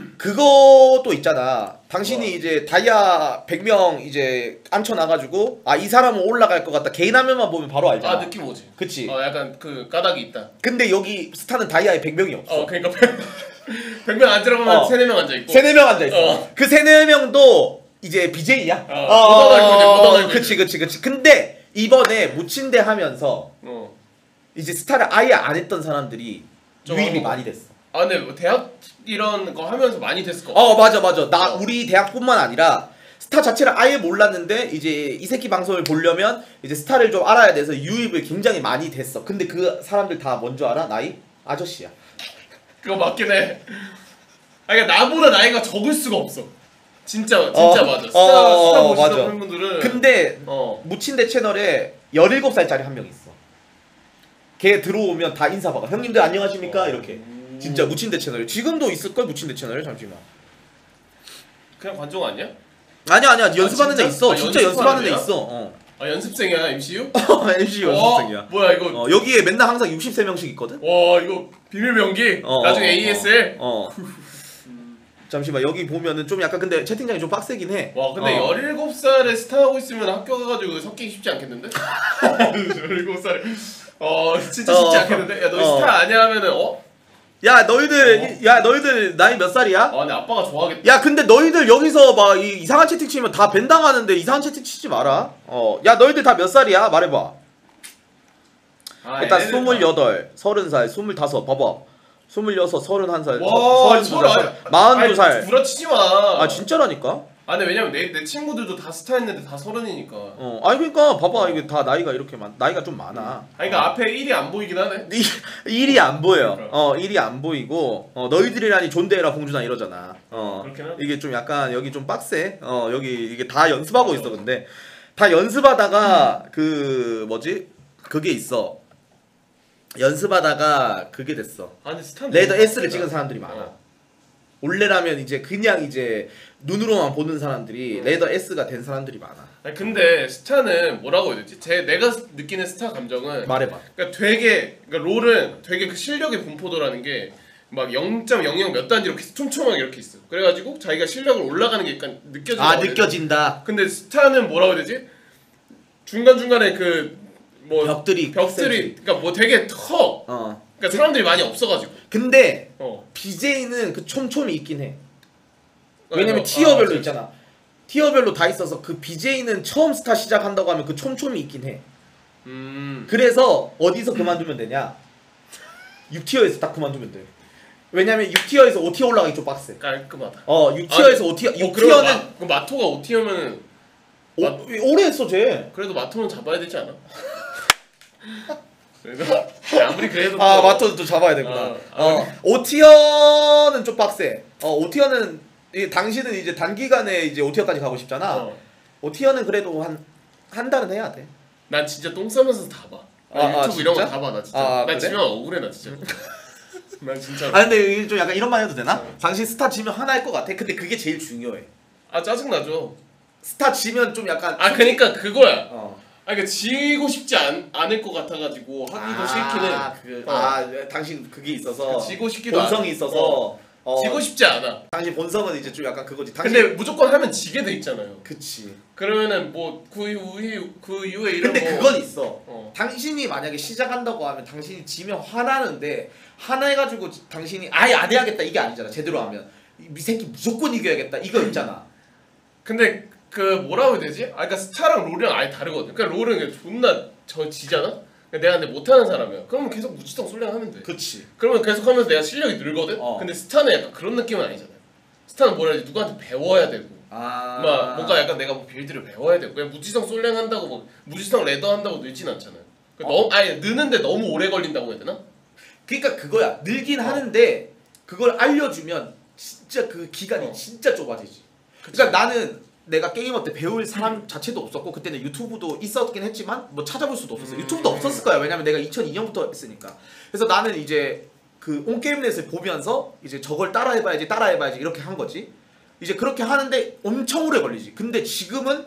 그것도 있잖아. 당신이 뭐? 이제 다이아 백 명 이제 앉혀놔가지고 아 이 사람은 올라갈 것 같다. 개인 화면만 보면 바로 알잖아. 아 느낌 오지. 그치. 어 약간 그 까닭이 있다. 근데 여기 스타는 다이아에 백 명이 없어. 어 그러니까 백 명 앉으라 보면 어. 세네 명 앉아 있고. 세네 명 앉아 있어. 어. 그 세네 명도 이제 비제이야. 어, 못 알아보지, 못 알아보지. 그치 그치 그치. 근데 이번에 무친대 하면서 어. 이제 스타를 아예 안 했던 사람들이 좀 유입이 하고. 많이 됐어. 아 근데 뭐 대학 이런 거 하면서 많이 됐을 거. 어 맞아 맞아. 나 어. 우리 대학뿐만 아니라 스타 자체를 아예 몰랐는데 이제 이 새끼 방송을 보려면 이제 스타를 좀 알아야 돼서 유입을 굉장히 많이 됐어. 근데 그 사람들 다 뭔 줄 알아? 나이? 아저씨야. 그거 맞긴 해. 아 그러니까 나보다 나이가 적을 수가 없어. 진짜 진짜 어, 맞아. 스타 어, 스타 어, 보시던 맞아. 팬분들은 근데 어. 무친대 채널에 열일곱 살짜리 한 명 있어. 걔 들어오면 다 인사 박아. 형님들 안녕하십니까? 이렇게. 음. 진짜 무친대 채널. 지금도 있을걸 무친대 채널에 잠시만. 그냥 관종 아니야? 아니야 아니야 연습하는 진짜? 애 있어. 아, 진짜 연습하는 연습하는 애 애야? 있어. 어. 아 연습생이야 엠씨유? 엠씨 연습생이야. 어, 뭐야 이거? 어, 여기에 맨날 항상 육십삼 명씩 있거든. 와 이거 비밀 명기. 어, 나중에 어, 에이에스엘. 어. 어. 잠시만 여기 보면은 좀 약간 근데 채팅창이 좀 빡세긴 해. 와 근데 어. 열일곱 살에 스타 하고 있으면 학교 가가지고 섞이기 쉽지 않겠는데? 열일곱 살에 어 진짜 쉽지 어. 않겠는데? 야 너 어. 스타 아니야 하면은 어? 야 너희들 야 너희들 나이 몇 살이야? 아 근데 아빠가 좋아하겠다. 야 근데 너희들 여기서 막 이, 이상한 채팅 치면 다 밴 당하는데 이상한 채팅 치지 마라. 어. 야 너희들 다 몇 살이야? 말해봐. 아, 일단 얘네들 다- 스물여덟, 서른 살, 스물다섯 봐봐. 스물여섯, 서른한 살, 와 서른두 살, 서른 마흔두 살. 구라치지 마. 아 진짜라니까? 아 근데 왜냐면 내, 내 친구들도 다 스타 했는데 다 서른이니까. 어. 아니 그러니까 봐봐 이게 다 나이가 이렇게 많 나이가 좀 많아. 아니 그러니까 앞에 일이 안 보이긴 하네. 이, 일이 안 보여. 그러니까. 어, 일이 안 보이고, 어, 너희들이라니 존대해라 봉준아 이러잖아. 어, 그렇긴 하네. 이게 좀 약간 여기 좀 빡세. 어, 여기 이게 다 연습하고 있어. 근데 다 연습하다가 그 뭐지? 그게 있어. 연습하다가 그게 됐어. 아니 스탄 레더 S를 찍은 사람들이 많아. 어. 원래라면 이제 그냥 이제 눈으로만 보는 사람들이 음. 레더 S가 된 사람들이 많아. 아니 근데 스타는 뭐라고 해야 되지? 제 내가 느끼는 스타 감정은 말해봐. 그러니까 되게 그러니까 롤은 되게 그 실력의 분포도라는 게 막 영 점 영영 몇 단지 이렇게 촘촘하게 이렇게 있어. 그래가지고 자기가 실력을 올라가는 게 약간 느껴진다. 아 느껴진다. 근데 스타는 뭐라고 해야 되지? 중간 중간에 그 뭐 벽들이 벽들이 그러니까 뭐 되게 커. 어. 그러니까 사람들이 많이 없어가지고. 근데 어. 비제이는 그 촘촘이 있긴 해. 어, 왜냐면 어, 티어별로 아, 있잖아. 티어별로 다 있어서 그 비제이는 처음 스타 시작한다고 하면 그 촘촘이 있긴 해. 음. 그래서 어디서 그만두면 되냐? 육 티어에서 딱 그만두면 돼. 왜냐면 육 티어에서 오 티어 올라가기 좀 빡세. 깔끔하다. 어, 육 티어에서 아, 오 티어, 어, 육 그럼 티어는 마, 그 마토가 오 티어면은 오, 오래 했어, 쟤. 그래도 마토는 잡아야 되지 않아? 그래도 아무리 그래도 아, 또- 마토도 또 잡아야 되구나. 아, 어, 오 티어는 좀 빡세. 어, 오 티어는 이 당신은 이제 단기간에 이제 오 티어까지 가고 싶잖아. 어. 오 티어는 그래도 한 한 달은 해야 돼. 난 진짜 똥 싸면서 다 봐. 나 아, 아, 유튜브 이런 거 진짜? 다 봐, 나 진짜. 아, 나 그래? 지면 억울해, 나 진짜. 난 진짜. 아 근데 이게 좀 약간 이런 말 해도 되나? 어. 당신 스타 지면 하나일 것 같아. 근데 그게 제일 중요해. 아 짜증 나죠. 스타 지면 좀 약간 아 그러니까 그거야. 어. 아 그러니까 지고 싶지 않, 않을 것 같아가지고 하기도 싫기는. 아, 그, 어. 아 당신 그게 있어서 지고 싶기도 본성이 않- 있어서 어. 어, 지고 싶지 않아. 당신 본성은 이제 좀 약간 그거지. 당신 근데 무조건 하면 지게 돼 있잖아요. 그치. 그러면은 뭐 그 이후에 그 이후에 이런 근데 뭐 그건 있어. 어. 당신이 만약에 시작한다고 하면 당신이 지면 화나는데 화나해가지고 지- 당신이 아예 안 해야겠다 이게 아니잖아. 제대로 하면 이 새끼 무조건 이겨야겠다 이거 있잖아. 근데 그 뭐라고 해야 되지? 아 그러니까 스타랑 롤이랑 아예 다르거든. 그러니까 롤은 그냥 존나 저 지잖아. 그러니까 내가 근데 못하는 사람이야. 그러면 계속 무지성 솔랭하면 돼. 그치. 그러면 계속 하면서 내가 실력이 늘거든? 어. 근데 스타는 약간 그런 느낌은 아니잖아요. 스타는 뭐라 해야지 누구한테 배워야 되고 아. 막 뭔가 약간 내가 뭐 빌드를 배워야 되고 그냥 무지성 솔랭 한다고 뭐 무지성 레더 한다고 늘진 않잖아요. 그 어. 너무 아니 느는데 너무 오래 걸린다고 해야 되나? 그러니까 그거야. 늘긴 어. 하는데 그걸 알려주면 진짜 그 기간이 어. 진짜 좁아지지. 그러니까 나는 내가 게이머 때 배울 사람 자체도 없었고 그때는 유튜브도 있었긴 했지만 뭐 찾아볼 수도 없었어. 음. 유튜브도 없었을 거야. 왜냐면 내가 이천이 년부터 했으니까. 그래서 나는 이제 그 온게임넷을 보면서 이제 저걸 따라해봐야지 따라해봐야지 이렇게 한 거지. 이제 그렇게 하는데 엄청 오래 걸리지. 근데 지금은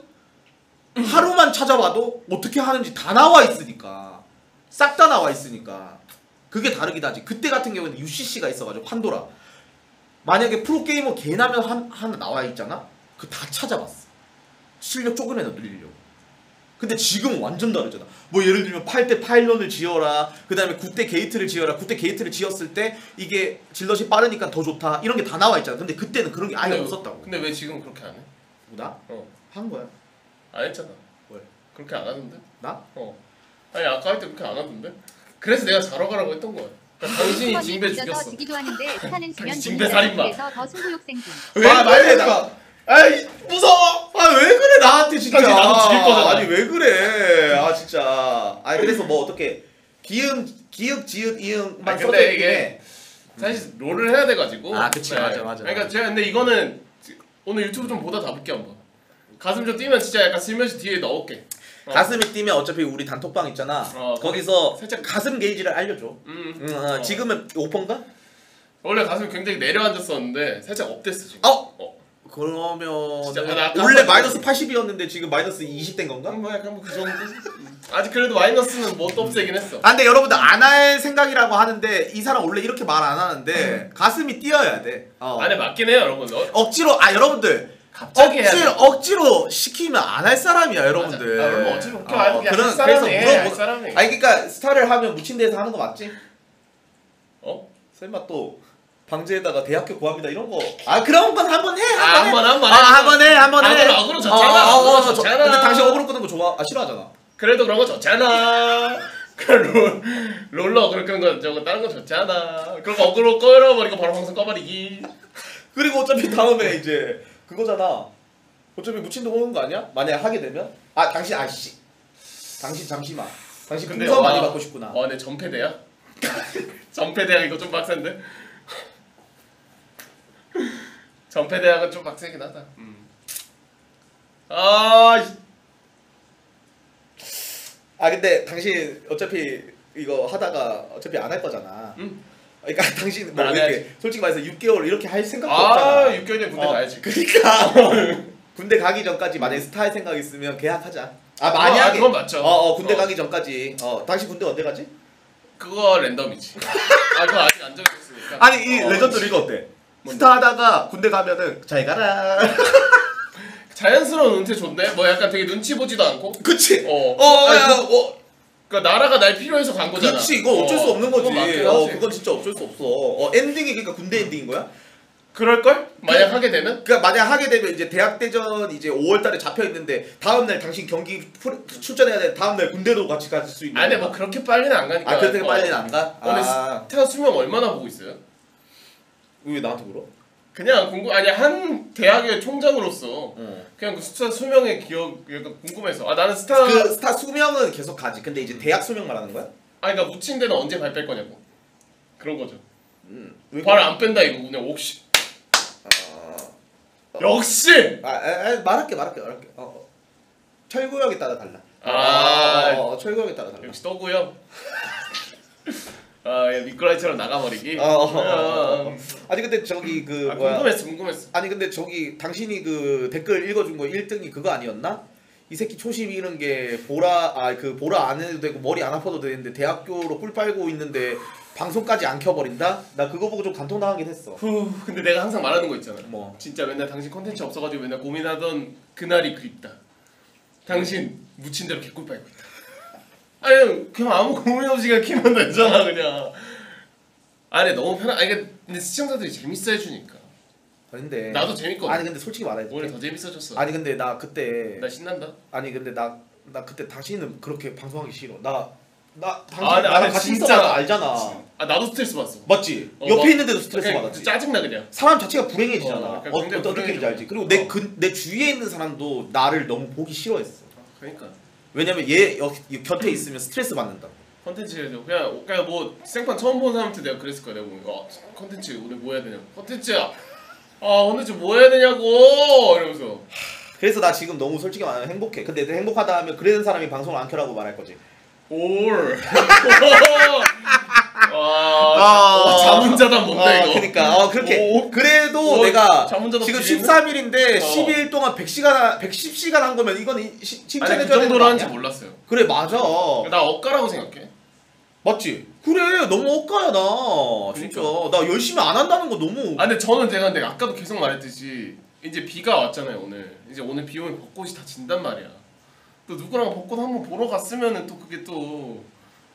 하루만 찾아봐도 어떻게 하는지 다 나와 있으니까 싹 다 나와 있으니까 그게 다르긴 하지. 그때 같은 경우는 유씨씨가 있어가지고 판도라 만약에 프로게이머 개나면 한, 하나 나와 있잖아? 그 다 찾아봤어. 실력 조금이라도 늘리려고. 근데 지금은 완전 다르잖아. 뭐 예를 들면 팔 대 파일런을 지어라. 그 다음에 구 대 게이트를 지어라. 구 대 게이트를 지었을 때 이게 질럿이 빠르니까 더 좋다. 이런 게 다 나와 있잖아. 근데 그때는 그런 게 아예 근데, 없었다고. 근데 왜 지금 그렇게 안 해? 나? 어. 한 거야. 안 했잖아. 뭘? 그렇게 안 하던데? 나? 어. 아니 아까 할 때 그렇게 안 하던데? 그래서 내가 자러 가라고 했던 거야. 그러니까 당신이 징배 죽였어. 주기도 하는데 스타는 지면 징배 살인마. 그래서 더 승부욕 생김. 왜 아, 그래 말해, 나? 아이 무서워. 아 왜 그래 나한테 진짜. 당신 나도 죽일 거잖아. 아니 왜 그래. 아 진짜. 아니 그래서 뭐 어떻게 기음 기읍 지읒 이응만 아니, 써져 근데 있긴 이게 해. 사실 롤을 해야 돼가지고. 아, 그치, 맞아, 맞아, 그러니까 맞아. 제가 근데 이거는 오늘 유튜브 좀 보다 다 볼게 한번. 가슴 좀 뛰면 진짜 약간 슬며시 뒤에 넣을게. 어. 가슴이 뛰면 어차피 우리 단톡방 있잖아. 어, 거기서 살짝- 가슴 게이지를 알려줘. 음. 응, 어, 어. 지금은 오퍼인가? 원래 가슴이 굉장히 내려앉았었는데 살짝 업됐어 지금. 어? 어. 그러면 진짜 나 아까 원래 한번 마이너스 팔십이었는데 지금 마이너스 이십 된 건가? 뭐 약간 뭐그 정도. 음. 아직 그래도 마이너스는 못 없애긴 했어. 아 근데 여러분들 안 할 생각이라고 하는데 이 사람 원래 이렇게 말 안 하는데 가슴이 뛰어야 돼. 어. 안에 맞긴 해요 여러분. 어, 억지로 아 여러분들 갑자기 해야 억지로 돼. 억지로 시키면 안 할 사람이야 여러분들. 맞아. 아, 여러분 어차피 그렇게 안 해도 그런 할 사람이 그래서 해, 물어보. 할 사람이. 아니 그러니까 스타를 하면 묻힌 데서 하는 거 맞지? 어? 설마 또 방제에다가 대학교 구합니다 이런 거. 아 그런 건 한번 해. 아, 한 번, 한 번 아, 해. 한 번 해. 한 번 해. 어그로, 어그로 졌잖아. 어그로 저- 졌잖아. 근데 당신 어그로 끄는 거 좋아? 아 싫어하잖아. 그래도 그런 거 좋잖아. 그 롤, 롤러 어그로 끄는 거 저거 다른 거 좋잖아. 그런 거 어그로 끌어버리고 바로 방송 꺼버리기. 그리고 어차피 다음에 이제 그거잖아. 어차피 묻힌 데 오는 거 아니야? 만약 하게 되면? 아 당신 아씨. 당신 잠시만. 당신 근데 풍선 많이 와, 받고 싶구나. 와, 내 전패대야? 전패대학 이거 좀 빡센데? 전패대학은 좀 빡세긴 하다. 음. 아, 이- 아 근데 당신 어차피 이거 하다가 어차피 안 할 거잖아. 응. 그러니까 당신 뭐 안 이렇게 해야지. 솔직히 말해서 육 개월 이렇게 할 생각도 아 없잖아. 육 개월에 군대 어, 가야지. 그러니까 군대 가기 전까지 만약에 스타 할 생각 있으면 계약하자. 아 아, 만약에 그건 맞죠. 어, 어 군대 어. 가기 전까지. 어 당신 군대 언제 가지? 그거 랜덤이지. 아 그거 아직 안 정했으니까. 아니 이 어, 레전드 이거 어때? 뭔데? 스타 하다가 군대 가면은 잘 가라. 자연스러운 은퇴 좋네. 뭐 약간 되게 눈치 보지도 않고. 그치? 어. 어, 아니, 야, 그, 어. 그러니까 나라가 날 필요해서 간 거잖아. 그렇지 이거 어쩔 수 없는 거지. 그건 맞긴 어 하지. 그건 진짜 어쩔 수 없어. 어 엔딩이 그러니까 군대 엔딩인 거야? 그럴 걸? 만약 하게 되면? 그러니까 만약 하게 되면 이제 대학 대전 이제 오월달에 잡혀 있는데 다음 날 당신 경기 풀- 출전해야 돼. 다음 날 군대도 같이 갈 수 있는. 아니 거야? 뭐 그렇게 빨리는 안 가니까. 아 그렇게 어. 빨리는 안 가? 근데 아 스타 수명 얼마나 보고 있어요? 왜 나한테 물어? 그냥 궁금 아니 한 대학의 총장으로서 어. 그냥 그 스타 수명의 기억 약간 궁금해서 아 나는 스타 그 스타 수명은 계속 가지. 근데 이제 대학 수명 말하는 거야? 아니 그러니까 묻힌 데는 언제 발 뺄 거냐고 그런 거죠. 음. 왜 발 안 뺀다 이거 그냥 옥시. 아, 역시. 아, 아, 아 말할게 말할게 말할게. 어, 어. 철구역에 따라 달라. 아, 어, 어, 철구역에 따라 달라. 역시 떠고요. 아, 야, 미꾸라지처럼 나가버리기. 어, 어, 어, 어, 아, 어. 아니 근데 저기 그 아, 뭐야? 궁금했어, 궁금했어. 아니 근데 저기 당신이 그 댓글 읽어준 거 일 등이 그거 아니었나? 이 새끼 초심 잃은 게 보라 아 그 보라 안 해도 되고 머리 안 아파도 되는데 대학교로 꿀 빨고 있는데 방송까지 안 켜버린다? 나 그거 보고 좀 감동당하긴 했어. 후, 근데 내가 항상 말하는 거 있잖아. 뭐? 진짜 맨날 당신 컨텐츠 없어가지고 맨날 고민하던 그날이 그립다. 당신 묻힌 대로 개꿀 빨고 있다. 아니 그냥 아무 고민 없이 그냥 키면 되잖아 그냥. 아니 너무 편하. 아니 근데 시청자들이 재밌어 해주니까. 근데 나도 재밌거든. 아니 근데 솔직히 말해. 오늘 더 재밌어졌어. 아니 근데 나 그때 나 신난다. 아니 근데 나 나 그때 당신은 그렇게 방송하기 싫어. 나 나 당신 아, 근데- 나랑 아니, 같이 진짜- 있어봐서 알잖아. 아 나도 스트레스 받았어. 맞지? 어, 옆에 막- 있는데도 스트레스 그냥 받았지. 짜증나 그냥. 사람 자체가 불행해지잖아. 어, 어, 그러니까 어떤 굉장히 느낌인지 불행해져. 알지? 그리고 내 어. 그 내 주위에 있는 사람도 나를 너무 보기 싫어했어. 그러니까. 왜냐면 얘 여, 곁에 있으면 스트레스 받는다. 컨텐츠에서 그냥 그냥 뭐 생판 처음 본 사람한테 내가 그랬을 거야. 내가 보면 어, 컨텐츠 오늘 뭐 해야 되냐고. 컨텐츠야. 아 컨텐츠 뭐 해야 되냐고 이러면서. 그래서 나 지금 너무 솔직히 말하면 행복해. 근데 내 행복하다 하면 그러는 사람이 방송을 안 켜라고 말할 거지. 올. 와. 아. 어, 자문자단 뭔데 어, 이거. 그러니까 어, 그렇게 오. 그래도 오, 내가 자문자답 지금 지리네? 십삼 일인데 어. 십이 일 동안 백 시간 백십 시간 한 거면 이건 이- 시- 아니 칭찬해 그 줘야 되는 정도로 거 하는지 아니야? 몰랐어요. 그래 맞아. 나 억까라고 생각해. 맞지? 그래 너무 억까야 나 진짜 나 열심히 안 한다는 거 너무 아 근데 저는 제가 근데 아까도 계속 말했듯이 이제 비가 왔잖아요 오늘. 이제 오늘 비 오면 벚꽃이 다 진단 말이야. 또 누구랑 벚꽃 한번 보러 갔으면은 또 그게 또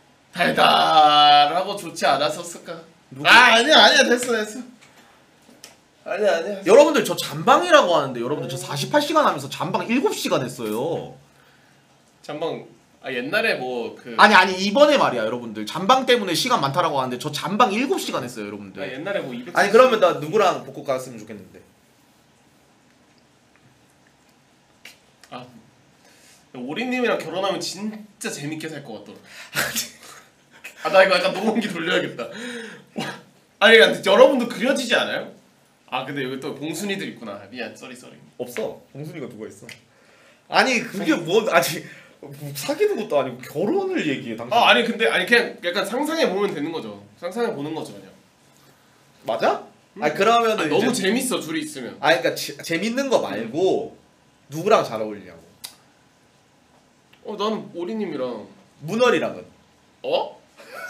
달달하고 좋지 않았었을까? 누구? 아 아니야 아니야 됐어 됐어. 아니야 아니야. 여러분들 저 잠방이라고 하는데 여러분들 저 사십팔 시간 하면서 잠방 일곱 시간 했어요. 잠방 아 옛날에 뭐 그 아니 아니 이번에 말이야 여러분들 잠방 때문에 시간 많다라고 하는데 저 잠방 일곱 시간 했어요 아, 여러분들. 옛날에 뭐 이백. 아니 그러면 나 누구랑 벚꽃 갔으면 좋겠는데. 아 오리님이랑 결혼하면 진짜 재밌게 살 것 같더라. 아 나 이거 약간 녹음기 돌려야겠다. 아니 근데 여러분도 그려지지 않아요? 아 근데 여기 또 봉순이들 있구나. 미안 쏘리 쏘리. 없어. 봉순이가 누가 있어? 아니 그게 뭐 아니 사귀는 것도 아니고 결혼을 얘기해 당신. 아 아니 근데 아니 그냥 약간 상상해 보면 되는 거죠. 상상해 보는 거죠 그냥. 맞아? 아니 그러면은 아, 너무 이제- 재밌어 둘이 있으면. 아니 그러니까 지- 재밌는 거 말고 누구랑 잘 어울리냐고. 어 나는 오리님이랑 문월이랑은. 어?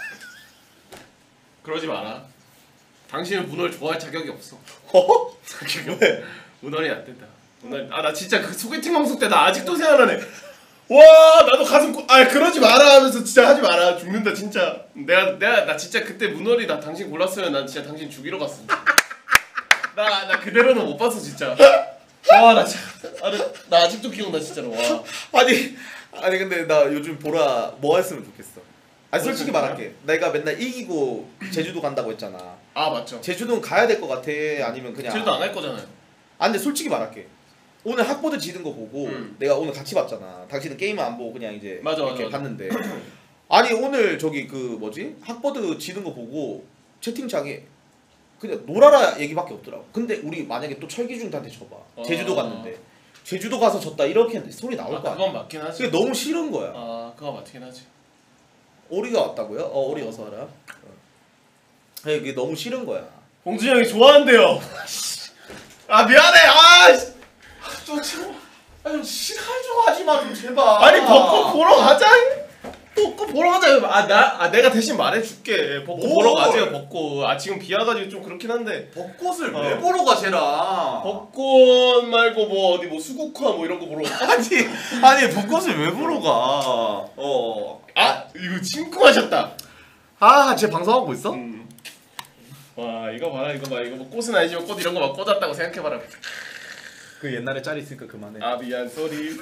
그러지 마라. 당신은 문어를 좋아할 자격이 없어. 어? 자격이 없어. 문어리 안 된다. 문어리 아나 진짜 그 소개팅 방송 때 나 아직도 생각나네. 와 나도 가슴 고... 아 그러지 마라 하면서 진짜 하지 마라 죽는다 진짜. 내가 내가 나 진짜 그때 문어리 나 당신 골랐으면 난 진짜 당신 죽이러 갔어. 나 나 그대로는 못 봤어 진짜. 와나 진짜 아, 나, 나 아직도 기억나 진짜로 와. 아니 아니 근데 나 요즘 보라 뭐 했으면 좋겠어. 아니 솔직히 뭐 말할게. 내가 맨날 이기고 제주도 간다고 했잖아. 아 맞죠. 제주도는 가야 될 것 같아. 아니면 그냥. 제주도 안 할 거잖아요. 아 근데 솔직히 말할게. 오늘 학보드 지는 거 보고 음. 내가 오늘 같이 봤잖아. 당신은 게임을 안 보고 그냥 이제 맞아, 이렇게 맞아, 맞아. 봤는데 아니 오늘 저기 그 뭐지 학보드 지는 거 보고 채팅창에 그냥 놀아라 얘기밖에 없더라고. 근데 우리 만약에 또 철기중한테 져봐. 어. 제주도 갔는데 제주도 가서 졌다 이렇게 했는데 소리 나올 아 거 아니야. 그건 맞긴 하지. 그게 너무 싫은 거야. 아 그거 맞긴 하지. 오리가 왔다고요? 어 오리 어서 와라. 어. 아니, 이게 너무 싫은 거야. 봉준이 형이 좋아한대요. 아 미안해. 아 씨. 좀 제발. 아니 싫어 좀 하지 마 좀 제발. 아니 벚꽃 보러 가자. 벚꽃 보러 가자. 아나 아, 내가 대신 말해줄게. 벚꽃 뭘? 보러 가자. 벚꽃. 아 지금 비 와가지고 좀 그렇긴 한데. 벚꽃을 어. 왜 보러 가세라? 벚꽃 말고 뭐 어디 뭐 수국화 뭐 이런 거 보러 가. 아니 아니 벚꽃을 왜 보러 가? 어. 아 이거 침kum하셨다. 아, 쟤 방송하고 있어? 음. 와 이거 봐라 이거 봐 이거 뭐 꽃은 아니지만 꽃 이런 거 막 꽂았다고 생각해봐라. 그 옛날에 짤 있으니까 그만해. 아 미안 쏘리.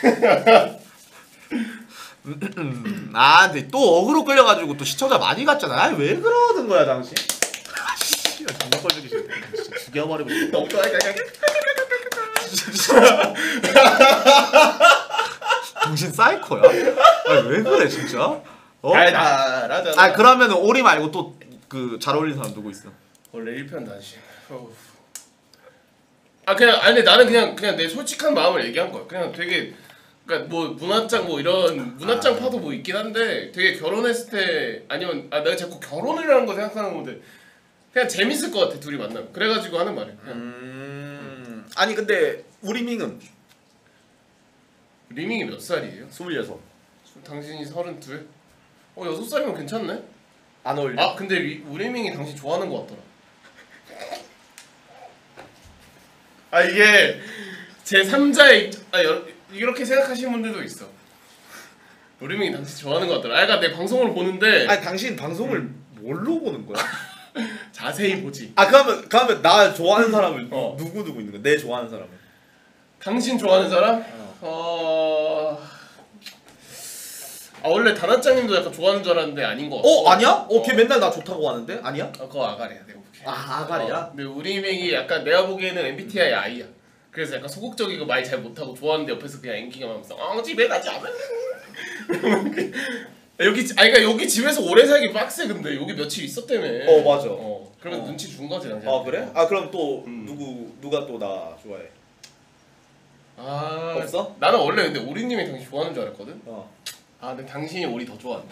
아, 근데 또 어그로 끌려가지고 또 시청자 많이 갔잖아. 아니 왜 그러는 거야 당신? 씨, 정말 꼴보기 싫네. 진짜 죽여버리고 싶다. 너무 좋아해. 당신 사이코야? 아니 왜 그래 진짜? 어? 달달하잖아. 아 그러면 오리 말고 또 그 잘 어울리는 사람 누구 있어? 원래 일편단심. 어후. 아 그냥 아니 근데 나는 그냥 그냥 내 솔직한 마음을 얘기한 거야. 그냥 되게 그러니까 뭐 문화짱 뭐 이런 문화짱 아. 파도 뭐 있긴 한데 되게 결혼했을 때 아니면 아 내가 자꾸 결혼이라는 거 생각하는 건데 그냥 재밌을 것 같아 둘이 만나면. 그래가지고 하는 말이야. 그냥. 음 아니 근데 우리 밍은 리밍이 몇 살이에요? 스물여섯. 당신이 서른둘? 어 여섯 살이면 괜찮네? 안 어울려? 아 근데 리, 우리밍이 당신 좋아하는 것 같더라. 아 이게 제 삼자의 아 여, 이렇게 생각하시는 분들도 있어. 우리밍이 당신 좋아하는 것 같더라. 아, 그러니까 내 방송을 보는데 아니 당신 방송을 뭘로 보는 거야? 자세히 보지. 아 그러면 그러면 나 좋아하는 사람을 어. 누구 누구 있는 거야? 내 좋아하는 사람은? 당신 좋아하는 사람? 어. 어... 아 원래 다나짱님도 약간 좋아하는 줄 알았는데 아닌 것 같아. 어 아니야? 어 걔 맨날 나 좋다고 하는데 아니야? 어, 그거 아가리야 내가 보기에. 아 아가리야? 어, 근데 우리밍이 약간 내가 보기에는 엠비티아이 아이야. 그래서 약간 소극적이고 말 잘 못하고 좋아하는데 옆에서 그냥 앵기가 하면서 어 집에 가지 않아. 여기 아니 그러니까 여기 집에서 오래 살기 빡세. 근데 여기 며칠 있었다며. 어, 맞아. 어 그러면 어. 눈치 준 거지 당신. 아 그래? 아 그럼 또 음. 누구 누가 또 나 좋아해? 아 없어? 나는 원래 근데 오리님이 당신 좋아하는 줄 알았거든. 어. 아 근데 당신이 오리 더 좋아한다.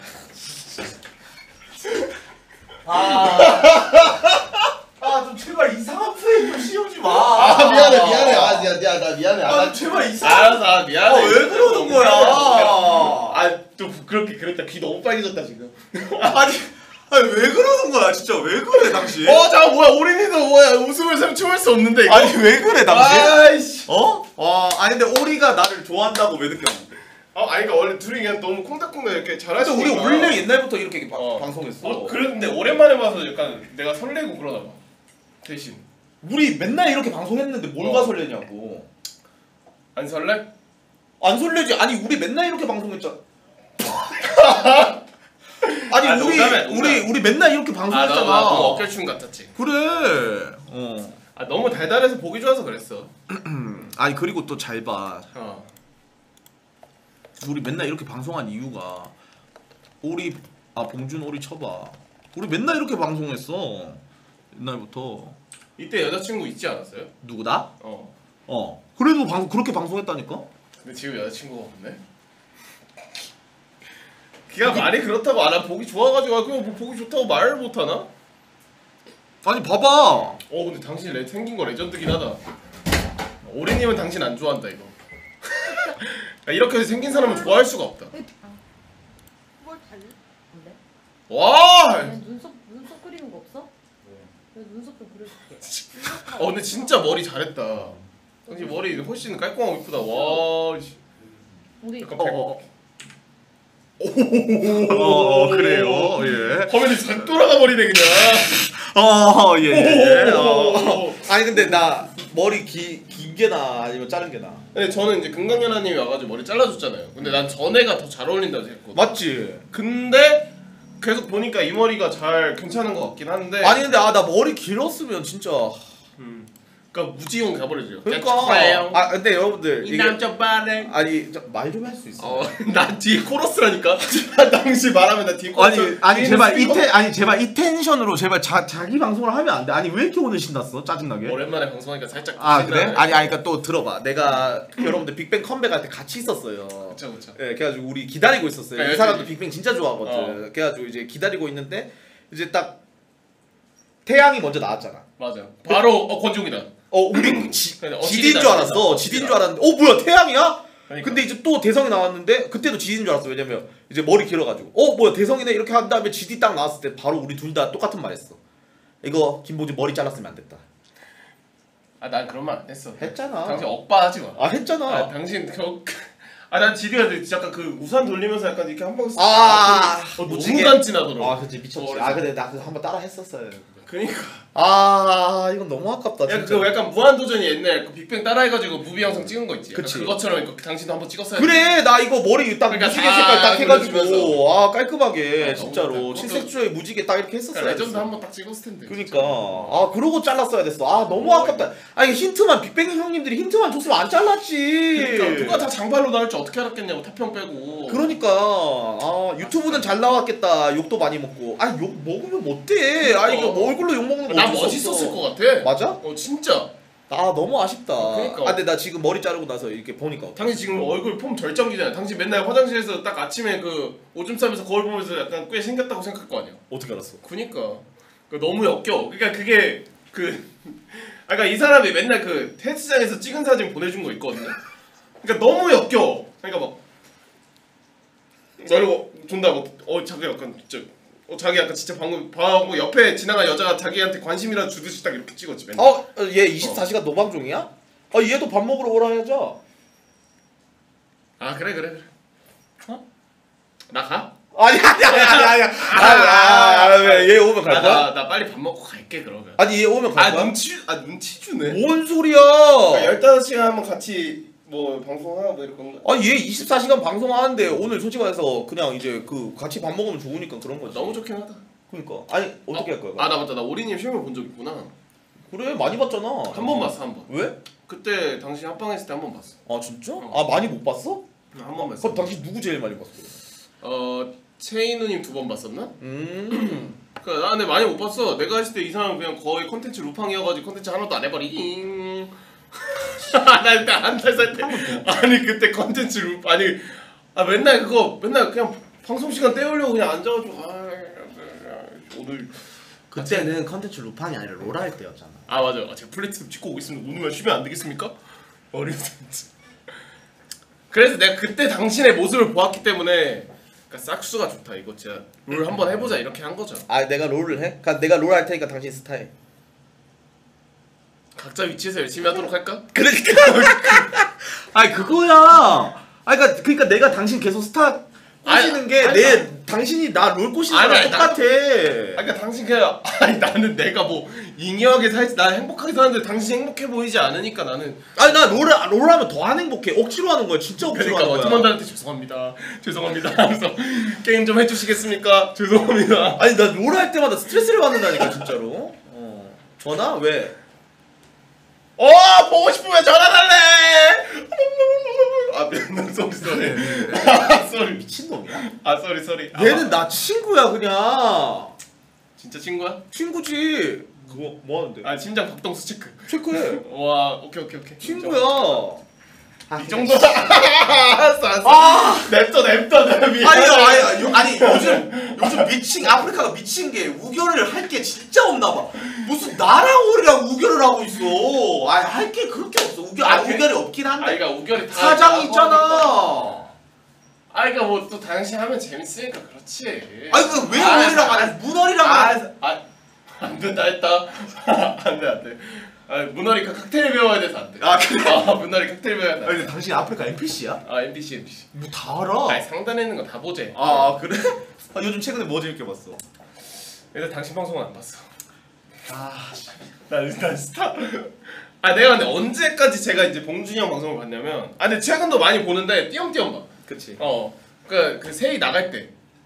아좀 제발 이상한 프레임 좀 씌우지 마. 아 미안해 미안해 아 미안 미안 나 미안해. 아 제발 이상. 알았어 아, 미안해. 아, 왜 그러는 거야? 아또 그렇게 그랬다. 귀 너무 빨개졌다 지금. 아니 아니 왜 그러는 거야 진짜 왜 그래 당신? 어, 자 뭐야 오린이도 뭐야 웃음을 참 참을 수 없는데 이거. 아니 왜 그래 당신? 아이씨. 어? 와 아니 근데 오리가 나를 좋아한다고 왜 느꼈는데? 어, 아니 그러니까 원래 둘이 그냥 너무 콩닥콩닥 이렇게 근데 잘하시니까. 우리 원래 옛날부터 이렇게 바, 어. 방송했어. 어, 그런데 오랜만에 봐서 약간 내가 설레고 그러나 봐. 대신 우리 맨날 이렇게 방송했는데 뭘가 어. 설레냐고. 안 설레? 안 설레지. 아니 우리 맨날 이렇게 방송했잖아. 아니 아, 우리 농담해, 농담. 우리 우리 맨날 이렇게 아 방송했잖아. 너무 너무 어깨춤 같았지. 그래. 어. 아 너무 달달해서 보기 좋아서 그랬어. 아니 그리고 또 잘 봐. 어. 우리 맨날 이렇게 방송한 이유가 오리 아 봉준 오리 쳐봐. 우리 맨날 이렇게 방송했어. 옛날부터. 이때 여자친구 있지 않았어요? 누구 나? 어. 어. 그래도 방 그렇게 방송했다니까. 근데 지금 여자친구가 없네. 걔가 말이 그렇다고 아 나 보기 좋아가지고 아, 그냥 뭐 보기 좋다고 말을 못하나? 아니 봐봐. 어 근데 당신 레, 생긴 거 레전드긴 하다. 오리님은 당신 안 좋아한다 이거. 야, 이렇게 생긴 사람은 좋아할 수가 없다. 뭘 달래? 뭔데? 와! 그냥 눈썹 눈썹 그리는 거 없어? 내가 눈썹 좀 그려줄게. 어 근데 진짜 머리 잘했다. 당신 머리 훨씬 깔끔하고 이쁘다. 와. 씨. 우리 약간 어, 백... 어. 어 그래요. 예. 화면이 잘 돌아가 버리네 그냥. 어 예. 예. 어. 오. 아니 근데 나 머리 기, 긴 게 나 아니면 자른 게 나? 근데 저는 이제 금강연아님이 와가지고 머리 잘라줬잖아요. 근데 난 전에가 더 잘 어울린다고 생각했거든. 맞지? 근데 계속 보니까 이 머리가 잘 괜찮은 것 같긴 한데. 아니 근데 아 나 머리 길었으면 진짜 음. 그러니까 무지용 가버리죠. 그러니까 아 근데 여러분들 이 남자 반응. 아니 말 좀 할 수 있어. 어, 나 뒤에 코러스라니까. 나 당시 말하면 나 뒤에 코러스. 아니 아니 뒤에 제발 이 스피커. 텐 아니 제발 이 텐션으로 제발 자 자기 방송을 하면 안 돼. 아니 왜 이렇게 오늘 신났어? 짜증나게. 오랜만에 방송하니까 살짝. 아 그래? 신나네. 아니 아니 그러니까 또 들어봐. 내가 여러분들 빅뱅 컴백할 때 같이 있었어요. 그쵸 그쵸. 예, 그래가지고 우리 기다리고 있었어요. 네, 이 사람도 그치. 빅뱅 진짜 좋아하거든. 어. 그래가지고 이제 기다리고 있는데 이제 딱 태양이 먼저 나왔잖아. 맞아. 바로 어 권종이다. 어 우리 지, 근데 지디인 줄 어시리다, 알았어. 어시리다. 지디인 줄 알았는데 어 뭐야 태양이야? 그러니까. 근데 이제 또 대성이 나왔는데 그때도 지디인 줄 알았어. 왜냐면 이제 머리 길어가지고 어 뭐야 대성이네 이렇게 한 다음에 지디 딱 나왔을 때 바로 우리 둘 다 똑같은 말 했어. 이거 김보진 머리 잘랐으면 안 됐다. 아 난 그런 말 안 했어. 했잖아. 당신 억바하지 마. 아 했잖아. 아 당신 그. 아난 지디가 약간 그 우산 돌리면서 약간 이렇게 한방 쓱. 아, 어, 너무 무지개. 간지나더라고. 아 그치 미쳤지. 어, 아 근데 나 그거 한번 따라 했었어요. 그니까. 아 이건 너무 아깝다 약간 진짜. 그 약간 무한도전이 옛날 그 빅뱅 따라해가지고 무비 영상 찍은 거 있지. 약간 그치. 그것처럼 이거 당신도 한번 찍었어야 그래 나 이거 머리 딱 그러니까 무지개 다 색깔 딱 해가지고 그려주면서. 아 깔끔하게 아, 너무 진짜로 좋다. 칠색조에 무지개 딱 이렇게 했었어요. 그러니까 레전드 한번 딱 찍었을 텐데. 그러니까 아 그러고 잘랐어야 됐어. 아 너무 아깝다. 아니 힌트만 빅뱅 형님들이 힌트만 줬으면 안 잘랐지. 그러니까 누가 다 장발로 나올 줄 어떻게 알았겠냐고 타평 빼고. 그러니까 아 유튜브는 잘 나왔겠다. 욕도 많이 먹고. 아 욕 먹으면 못돼. 아 이거 뭐 얼굴로 욕 먹는 거 나 어쩔 수 멋있었을 없어. 것 같아. 맞아? 어 진짜. 아 너무 아쉽다. 그러니까. 아 근데 나 지금 머리 자르고 나서 이렇게 보니까 어때? 당신 지금 얼굴 폼 절정기잖아. 당신 맨날 화장실에서 딱 아침에 그 오줌 싸면서 거울 보면서 약간 꽤 생겼다고 생각할 거 아니야. 어떻게 알았어? 그니까. 그 너무 역겨워. 그러니까 그게 그. 아 그러니까 이 사람이 맨날 그 헬스장에서 찍은 사진 보내준 거 있거든요. 그러니까 너무 역겨워. 그러니까 막. 이러고 존나 막어 자기 약간 진짜. 어 자기 약간 진짜 방금 방금 옆에 지나간 여자가 자기한테 관심이라도 주듯이 딱 이렇게 찍었지 맨날. 어? 얘 이십사 시간 노방종이야? 아 얘도 밥 먹으러 오라 해야죠. 아 그래 그래 그래. 어? 나 가? 아니 아니 아니 아니 아니 아니 아니 얘 오면 갈 나, 거야? 나, 나 빨리 밥 먹고 갈게 그러면. 아니 얘 오면 갈 아 거야? 눈치 아 눈치 주네. 뭔 소리야? 열다섯 시간 한번 같이 뭐 방송하고 뭐 이런 건가? 아니 얘 이십사 시간 방송하는데 오늘 솔직히 말해서 그냥 이제 그 같이 밥 먹으면 좋으니까 그런 거지. 너무 좋긴 하다. 그러니까 아니 어떻게 할 거야? 아 나 맞다 나 오리님 실물 본 적 있구나. 그래 많이 봤잖아. 한 번 봤어 한 번. 왜? 그때 당신 합방했을 때 한 번 봤어. 아 진짜? 아 많이 못 봤어? 한 번 봤어. 그럼 당신 누구 제일 많이 봤어? 어 체인우님 두 번 봤었나? 음. 그나 근데 많이 못 봤어. 내가 했을 때 이 사람 그냥 거의 컨텐츠 루팡이어가지고 컨텐츠 하나도 안 해버리잉. 나 그때 한달 살 때 아니 그때 컨텐츠 루 아니 아 맨날 그거 맨날 그냥 방송 시간 때우려고 그냥 앉아가지고 아 오늘 그때는 컨텐츠 루팡이 아니라 로라 할 때였잖아. 아 맞아 아, 제가 플래티넘 찍고 오겠습니다. 오늘만 쉬면 안 되겠습니까? 어리고 그래서 내가 그때 당신의 모습을 보았기 때문에 그러니까 싹수가 좋다 이거 진짜 롤 한번 해보자 이렇게 한 거죠. 아 내가 롤을 해? 그러니까 내가 롤 할 테니까 당신 스타일. 각자 위치에서 열심히 하도록 할까? 그러니까. 아니 그거야. 아 그러니까 그러니까 내가 당신 계속 스타 꼬시는 아니, 게 아니, 내 아니. 당신이 나 롤 꼬시는 아니, 거랑 아니, 똑같아. 아 그러니까 당신 그냥 아니 나는 내가 뭐 잉여하게 살지 나 행복하게 사는데 당신 행복해 보이지 않으니까 나는 아니 나 롤을 롤하면 더 안 행복해. 억지로 하는 거야. 진짜 억지로 그러니까 하는 거야. 팀원들한테 죄송합니다 죄송합니다 하면서 게임 좀 해주시겠습니까? 죄송합니다. 아니 나 롤 할 때마다 스트레스를 받는다니까 진짜로. 어. 전화 왜? 어 보고 싶으면 전화 달래. 아 미안 쏘리 쏘리 아 쏘리 미친 놈이야? 아 쏘리 쏘리 얘는 나 친구야 그냥. 진짜 친구야? 친구지. 그거 뭐 하는데? 아 심장 박동수 체크. 체크해. 와 오케이 오케이 오케이 친구야. 아, 이 정도 알았어 알았어. 아! 냅둬 냅둬 냅둬 미안. 아니 아니 요- 아니 요즘 요즘 미친 아프리카가 미친 게 우결을 할 게 진짜 없나 봐. 무슨 나랑 우리랑 우결을 하고 있어. 아니 할 게 그렇게 없어. 우결 아 아, 그- 우결이 없긴 아 한데. 그러니까 우결이 다 사장이 다 있잖아. 하니까. 아 그러니까 뭐 또 당신 하면 재밌으니까 그렇지. 아니 그왜 아, 우리랑 아, 안 문어리랑 아, 안 아, 안 된다 했다. 안돼 안돼. 아 문어리가 칵테일 배워야 돼서 안 돼. 아 그래? 아 문어리 칵테일 배워야 돼. 아니 근데 당신 아프리카 엠피씨야? 아 엠비씨 엠비씨. 뭐 다 알아. 아니 상단에 있는 거 다 보재. 아 그래? 아, 요즘 최근에 뭐 재밌게 봤어? 근데 당신 방송은 안 봤어. 아 난, 난 스타. 아 내가 근데 언제까지 제가 이제 봉준이 형 방송을 봤냐면 아 근데 최근도 많이 보는데 띄엄띄엄 봐. 그치. 어. 그, 그 세이 나갈 때.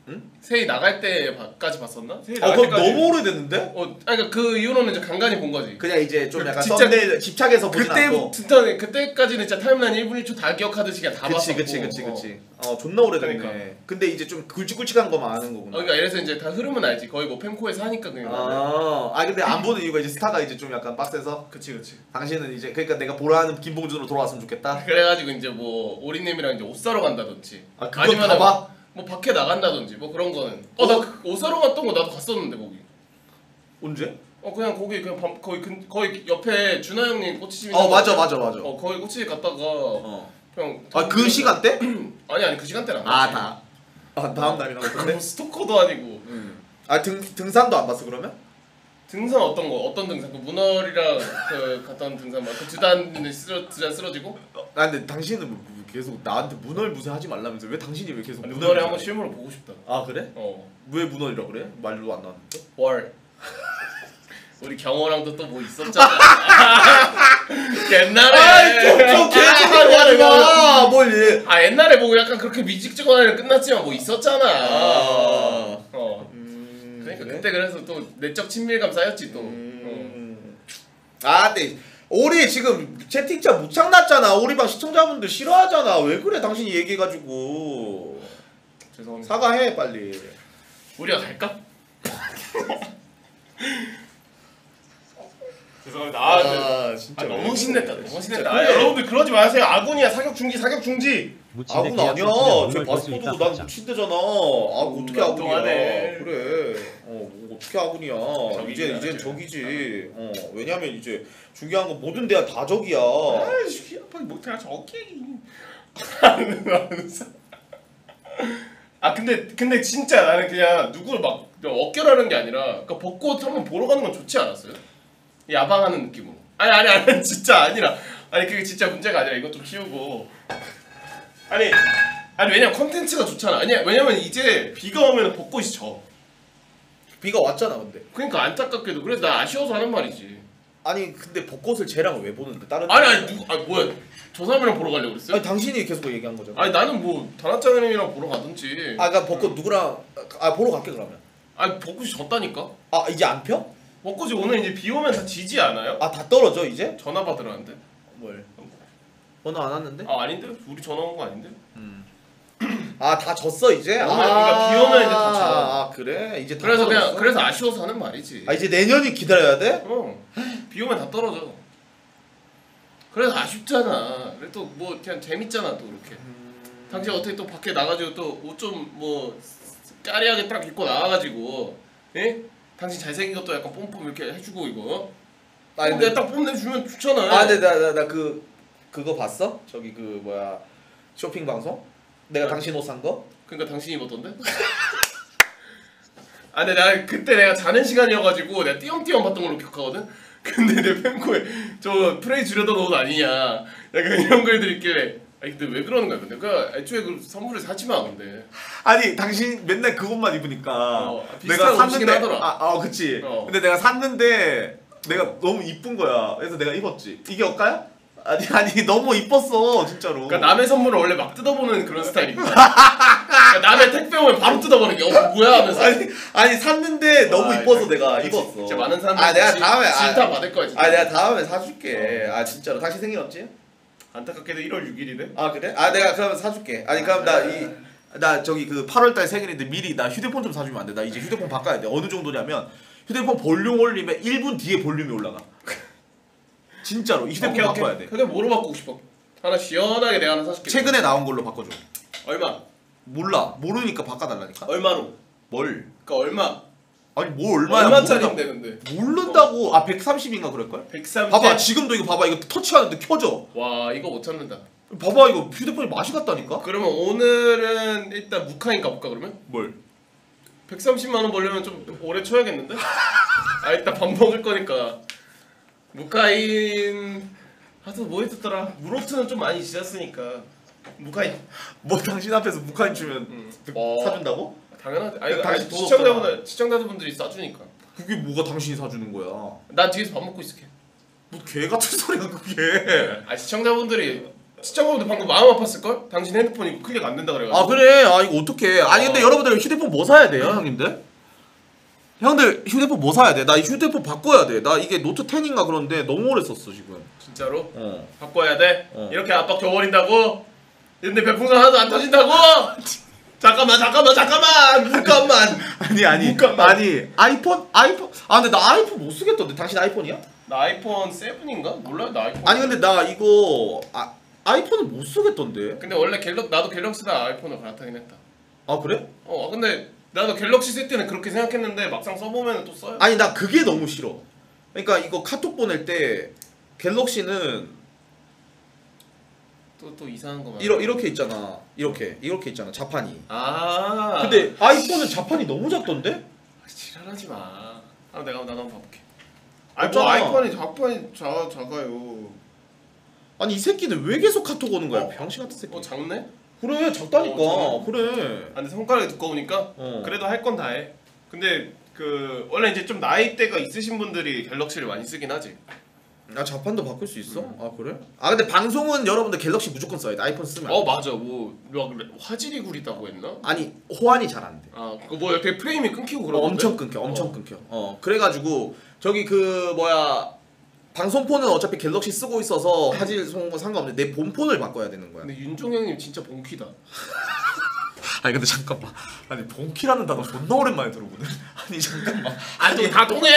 응? 세이 나갈 때까지 봤었나? 세이 어 나갈 그럼 때까지. 너무 오래됐는데? 어, 아니 그러니까 그 이후로는 이제 간간히 본 거지. 그냥 이제 좀 약간 진짜 썸네일 집착해서 보진 않고. 그때부터 그때까지는 진짜 타임라인 일 분 일 초 다 기억하듯이 그냥 다 그치 봤었고. 그치 그치 그치. 어 존나 오래됐네. 그러니까. 근데 이제 좀 굵직굵직한 거만 아는 어, 거구나. 그러니까 이래서 이제 다 흐름은 알지. 거의 뭐 펜코에서 하니까 그냥. 아, 아 근데 안 보는 이유가 이제 스타가 이제 좀 약간 빡세서. 그치 그치. 당신은 이제 그러니까 내가 보라는 김봉준으로 돌아왔으면 좋겠다. 그래가지고 이제 뭐 오리님이랑 이제 옷 사러 간다든지. 아 그건 다 뭐, 봐? 뭐 밖에 나간다든지 뭐 그런 거는. 어나 그 옷 사러 갔던 거 나도 갔었는데 거기. 언제? 어 그냥 거기 그냥 밤, 거의 근, 거의 옆에 준하 형님 꼬치집. 어 맞아 맞아 맞아. 어 거기 꼬치집 갔다가 어. 그냥. 아 그 시간대? 아니 아니 그 시간대는 안 아 갔지. 다. 아 다음 날이나 뭐 보던데. 스토커도 아니고. 음. 아등 등산도 안 봤어 그러면? 등산 어떤 거 어떤 등산? 그 문어리랑 그 갔던 등산 막 그 두단 쓰러 두단 쓰러지고? 아 근데 당신은 뭐 계속 나한테 문얼무새 하지 말라면서 왜 당신이 왜 계속 아니, 문얼 문어리 한번 실물로 보고 싶다. 아 그래? 어. 왜 문얼이라 그래? 말로 안 나왔는데? 월. 우리 경호랑도 또 뭐 있었잖아. 옛날에. 아좀 계속 하지 마. 뭘 얘? 아 옛날에 뭐 약간 그렇게 미직적으로 끝났지만 뭐 있었잖아. 아. 어. 음, 그러니까 그래? 그때 그래서 또 내적 친밀감 쌓였지 또. 어. 음. 아 근데 오리 지금 채팅창 무창 났잖아. 오리방 시청자분들 싫어하잖아. 왜 그래 당신이 얘기해가지고. 죄송합니다. 사과해 빨리. 우리가 갈까? 죄송합니다. 아, 네. 진짜 아, 왜 너무 그래. 신냈다. 너무 진짜 신냈다. 그래. 아, 여러분들 그러지 마세요. 아군이야. 사격 중지. 사격 중지. 아군 아니야. 저 바스포드도 난 무친대잖아. 아 어떻게 아군이야? 운동하네. 그래. 어 뭐 어떻게 아군이야? 적이긴 이제 이제 하지. 적이지. 어 왜냐면 이제 중요한 건 모든 데가 다 적이야. 아이씨, 아빠 못해가 저기. 아 근데 근데 진짜 나는 그냥 누구를 막 어깨라는 게 아니라 그러니까 벚꽃 한번 보러 가는 건 좋지 않았어요? 야방하는 느낌으로. 아니 아니 아니 진짜 아니라 아니 그게 진짜 문제가 아니라 이거 좀 키우고. 아니 아니 왜냐면 컨텐츠가 좋잖아. 아니 왜냐면 이제 비가 오면 벚꽃이 져. 비가 왔잖아 근데. 그러니까 안타깝게도 그래서 나 아쉬워서 하는 말이지. 아니 근데 벚꽃을 쟤랑 왜 보는데 다른? 아니 아니 누구 아니 뭐야 저 사람이랑 보러 가려고 그랬어요? 아니 당신이 계속 그 얘기한 거잖아. 아니 나는 뭐 다나짱님이랑 보러 가든지. 아 그러니까 벚꽃 누구랑 아 보러 갈게 그러면. 아니 벚꽃이 졌다니까? 아 이제 안 펴? 벚꽃이 오늘 이제 비 오면 다 지지 않아요? 아 다 떨어져 이제? 전화 받으라는데? 뭘? 번호 안 왔는데? 아 아닌데? 우리 전화 온 거 아닌데? 아 다 졌어 이제? 오늘 아 그러니까 비 오면 이제 다 져. 아 그래? 이제 다 그래서 그냥 떨어졌어? 그래서 아쉬워서 하는 말이지. 아 이제 내년이 기다려야 돼? 어. 비 오면 다 떨어져. 그래서 아쉽잖아. 그래 또 뭐 그냥 재밌잖아 또 이렇게. 당신 어떻게 또 밖에 나가지고 또 옷 좀 뭐 까리하게 딱 입고 나와가지고, 예? 당신 잘생긴 것도 약간 뽐뽐 이렇게 해주고 이거. 아니, 어, 내가 딱 뽐내주면 좋잖아. 아 근데 나 나 나 그 그거 봤어? 저기 그 뭐야 쇼핑 방송? 내가 네. 당신 옷 산 거? 그러니까 당신이 입었던데? 아 근데 나 그때 내가 자는 시간이어가지고 내가 띄엄띄엄 봤던 걸로 기억하거든? 근데 내 팬코에 저 프레이 주려던 옷 아니냐 약간 이런 글들 있길래 아니 근데 왜 그러는 거야 근데 그 애초에 그 선물을 사지 마 근데 아니 당신 맨날 그것만 입으니까 어, 내가 비슷한 옷이긴 샀는데 하더라. 아, 아 그치 어. 근데 내가 샀는데 내가 너무 이쁜 거야 그래서 내가 입었지 이게 억까야? 아니 아니 너무 이뻤어 진짜로 그러니까 남의 선물을 원래 막 뜯어보는 그런 스타일이구나. 그러니까 남의 택배 오면 바로 뜯어버리는 게 어, 뭐야 하면서 아니 아니 샀는데 너무 아, 이뻐서 진짜 내가 진짜 입었어 진짜 많은 사람들이 아 내가 질- 다음에 질타 아, 받을 거야 진짜. 아 내가 다음에 사줄게 아 진짜로 당신 생일 언제야? 안타깝게도 일월 육일이네. 아 그래? 아 내가 그러면 사줄게 아니 그럼 나 이 나 저기 그 팔월달 생일인데 미리 나 휴대폰 좀 사주면 안 돼? 나 이제 휴대폰 바꿔야 돼 어느 정도냐면 휴대폰 볼륨 올리면 일 분 뒤에 볼륨이 올라가 진짜로 이 휴대폰 오케이, 오케이. 바꿔야 돼 근데 뭐로 바꾸고 싶어? 하나 시원하게 내가 하나 사줄게. 최근에 나온 걸로 바꿔줘 얼마? 몰라 모르니까 바꿔달라니까 얼마로? 뭘? 그러니까 얼마? 아니 뭐 얼마야 얼마짜리인데 근데? 모른다고 아 백삼십인가 그럴걸? 백삼십. 봐봐 지금도 이거 봐봐 이거 터치하는데 켜져 와 이거 못 찾는다. 봐봐 이거 휴대폰이 맛이 갔다니까? 그러면 오늘은 일단 무카인 가볼까 그러면? 뭘? 백삼십만 원 벌려면 좀 오래 쳐야겠는데? 아 일단 밥 먹을 거니까 무카인 하여튼 뭐 했었더라? 무로트는 좀 많이 지났으니까 무카인 뭐 당신 앞에서 무카인 주면 음. 어... 사준다고? 당연하지. 아니, 당신 아니 돈 시청자분들 시청자분들이 싸주니까. 그게 뭐가 당신이 사주는 거야 난 뒤에서 밥 먹고 있을게. 뭐 개 같은 소리야 그게 아 시청자분들이 시청자분들 방금 마음 아팠을걸? 당신 핸드폰 이거 클릭 안 된다 그래가지고 아 그래? 아 이거 어떡해? 아니 근데 어. 여러분들 휴대폰 뭐 사야 돼요, 형님들? 형들 휴대폰 뭐 사야 돼? 나 휴대폰 바꿔야 돼. 나 이게 노트 텐인가 그런데 너무 오래 썼어 지금. 진짜로? 어. 바꿔야 돼? 어. 이렇게 압박 줘버린다고? 근데 별풍선 하나도 안 터진다고? 잠깐만 잠깐만 잠깐만 잠깐만 아니 아니 잠깐만. 아니 아이폰 아이폰 아 근데 나 아이폰 못 쓰겠던데. 당신 아이폰이야? 나 아이폰 세븐인가? 몰라 나 아이폰 아니 근데 나 이거 아 아이폰은 못 쓰겠던데. 근데 원래 갤럭 나도 갤럭시다 아이폰을 갈아타긴 했다 아 그래? 어 근데 나도 갤럭시 쓸 때는 그렇게 생각했는데 막상 써보면 또 써요. 아니 나 그게 너무 싫어. 그러니까 이거 카톡 보낼 때 갤럭시는 또 또 이상한 거만. 이러, 이렇게 있잖아. 이렇게 이렇게 있잖아. 자판이. 아. 근데 아이폰은 자판이 너무 작던데? 아, 지랄하지 마. 아 내가 나도 한번 봐볼게. 아니 없잖아. 뭐 아이폰이 자판이 자 작아요. 아니 이 새끼는 왜 계속 카톡 오는 거야? 어? 병신 같은 새끼. 어 작네? 그래 작다니까. 어, 그래. 아 근데 손가락이 두꺼우니까 어. 그래도 할 건 다 해. 근데 그 원래 이제 좀 나이대가 있으신 분들이 갤럭시를 많이 쓰긴 하지. 아 자판도 바꿀 수 있어? 음. 아 그래? 아 근데 방송은 여러분들 갤럭시 무조건 써야 돼. 아이폰 쓰면. 어 맞아 뭐막 화질이 구리다고 했나? 아니 호환이 잘 안 돼. 아 그거 뭐 이렇게 프레임이 끊기고 어, 그러던데? 엄청 끊겨. 엄청 어. 끊겨. 어 그래가지고 저기 그 뭐야 방송폰은 어차피 갤럭시 쓰고 있어서 화질 송거 상관없는데 내 본폰을 바꿔야 되는 거야. 근데 윤종 형님 진짜 본키다. 아니 근데 잠깐만. 아니 본키라는 단어 존나 오랜만에 들어보네. 아니 잠깐만. 아니 다 통해.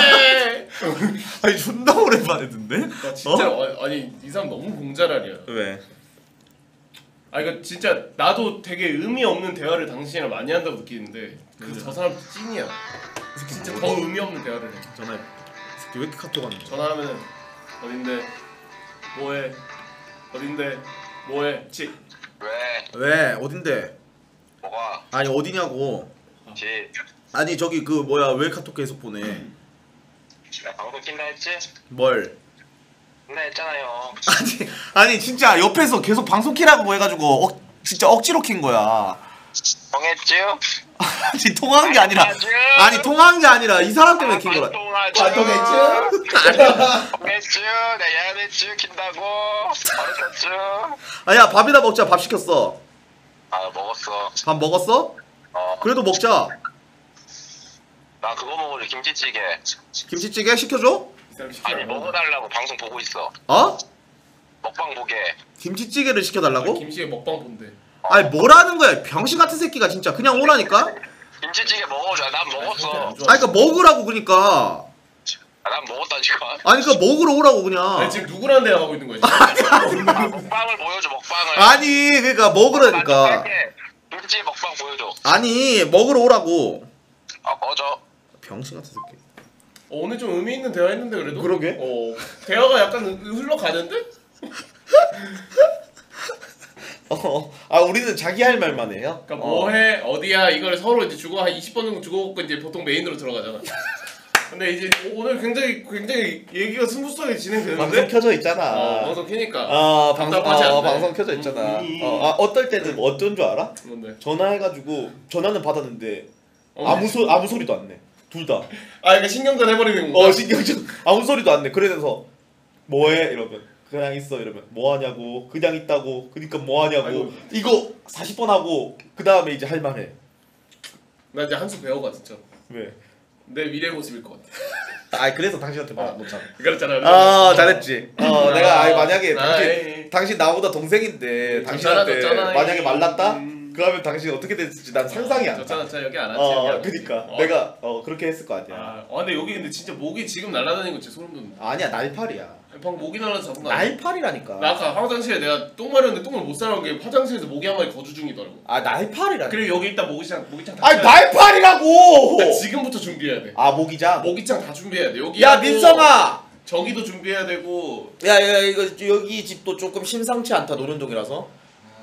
아니 존나 오랜만에 듣네. 나 진짜 어? 아니 이 사람 너무 공자랄이야. 왜? 아 이거 진짜 나도 되게 의미 없는 대화를 당신이랑 많이 한다고 느끼는데 그 음. 저 사람 찐이야. 진짜 더 의미 없는 대화를 해. 전화해. 이 새끼 왜 이렇게 카톡 하는 거야? 전화하면은 어딘데 뭐해 어딘데 뭐해 치 왜? 왜? 어딘데? 뭐가? 아니 어디냐고. 지. 아니 저기 그 뭐야 왜 카톡 계속 보내? 나 방송 킨다 했지? 뭘? 킨다 했잖아요. 아니 아니 진짜 옆에서 계속 방송 키라고 뭐 해가지고 억, 진짜 억지로 킨 거야. 통했죠? 아니 통화한 게 아니라 통하죠? 아니 통화한 게 아니라 이 사람 때문에 킨 거라. 통하죠? 아, 통했죠? 통했죠? 내가 해냈죠? 킨다고? 버렸었죠? 아야 밥이나 먹자. 밥 시켰어. 아 먹었어. 밥 먹었어? 어. 그래도 먹자. 나 그거 먹을래. 김치찌개. 김치찌개 시켜줘? 이 사람 시키지 아니 않아. 먹어달라고 방송 보고 있어. 어? 먹방 보게. 김치찌개를 시켜달라고? 김씨의 먹방 본대. 아니 뭐라는 거야 병신 같은 새끼가 진짜 그냥 오라니까? 김치찌개 먹어줘. 난 먹었어. 안 좋아. 아니 그니까 먹으라고 그니까 아, 난 먹었다니까. 아니 그니까 먹으러 오라고 그냥 아니 지금 누구랑 대화하고 있는 거야 지금? 아, 먹방을 보여줘. 먹방을. 아니 그니까 먹으라니까 김치 먹방 보여줘. 아니 먹으러 오라고 아 꺼져. 병신 같은 새끼 어, 오늘 좀 의미 있는 대화 했는데 그래도? 그러게. 어 대화가 약간 흘러가는데? 어, 아 우리는 자기 할 말만 해요? 그러니까 어. 뭐해 어디야 이걸 서로 이제 주고 한 이십 번 정도 주고 먹고 이제 보통 메인으로 들어가잖아. 근데 이제 오늘 굉장히 굉장히 얘기가 스무스하게 방송 진행되는데? 켜져 있잖아 어 방송 켜니까 아 방송, 답답하지 어, 않네. 방송 켜져 있잖아 음. 어, 아, 어떨 때는 뭐 어떤 줄 알아? 뭔데? 전화해가지고 전화는 받았는데 어, 아무 소 아무 소리도 안 내. 둘 다. 아 그러니까 신경전 해버리는 건가? 어 신경전 아무 소리도 안 내. 그래서 뭐해 이러면 그냥 있어 이러면 뭐 하냐고 그냥 있다고 그니까 뭐 하냐고 아이고. 이거 사십 번 하고 그 다음에 이제 할 말해. 나 이제 한 수 배워가 진짜. 왜? 내 미래 모습일 것 같아. 아 그래서 당신한테 말 못 참아. 그렇잖아. 아 잘했지. 어 내가 아니, 만약에 아, 당신 에이. 당신 나보다 동생인데 당신한테 졌잖아, 만약에 에이. 말랐다? 음. 그러면 당신 어떻게 됐을지 난 상상이 안 가. 졌잖아, 저 여기 안 왔지. 어 여기 안 그니까 왔지. 어. 내가 어 그렇게 했을 거 아니야. 아, 아 근데 여기 근데 진짜 목이 지금 날아다니는 거 진짜 소름 돋는다. 아니야 날파리야. 방금 목이 날아서 잡은 거 아니야? 날파리라니까. 나 아까 화장실에 내가 똥 마렸는데 똥을 못 싸는 게 화장실에서 모기 한 마리 거주 중이더라고. 아 날파리라니까. 그리고 여기 일단 모기장 모기장 다. 아니 쳐야 돼. 날파리라고. 나 지금부터 준비해야 돼. 아 모기장. 모기장 다 준비해야 돼. 여기 야 하고 민성아. 저기도 준비해야 되고. 야야 이거 여기 집도 조금 심상치 않다 노련동이라서.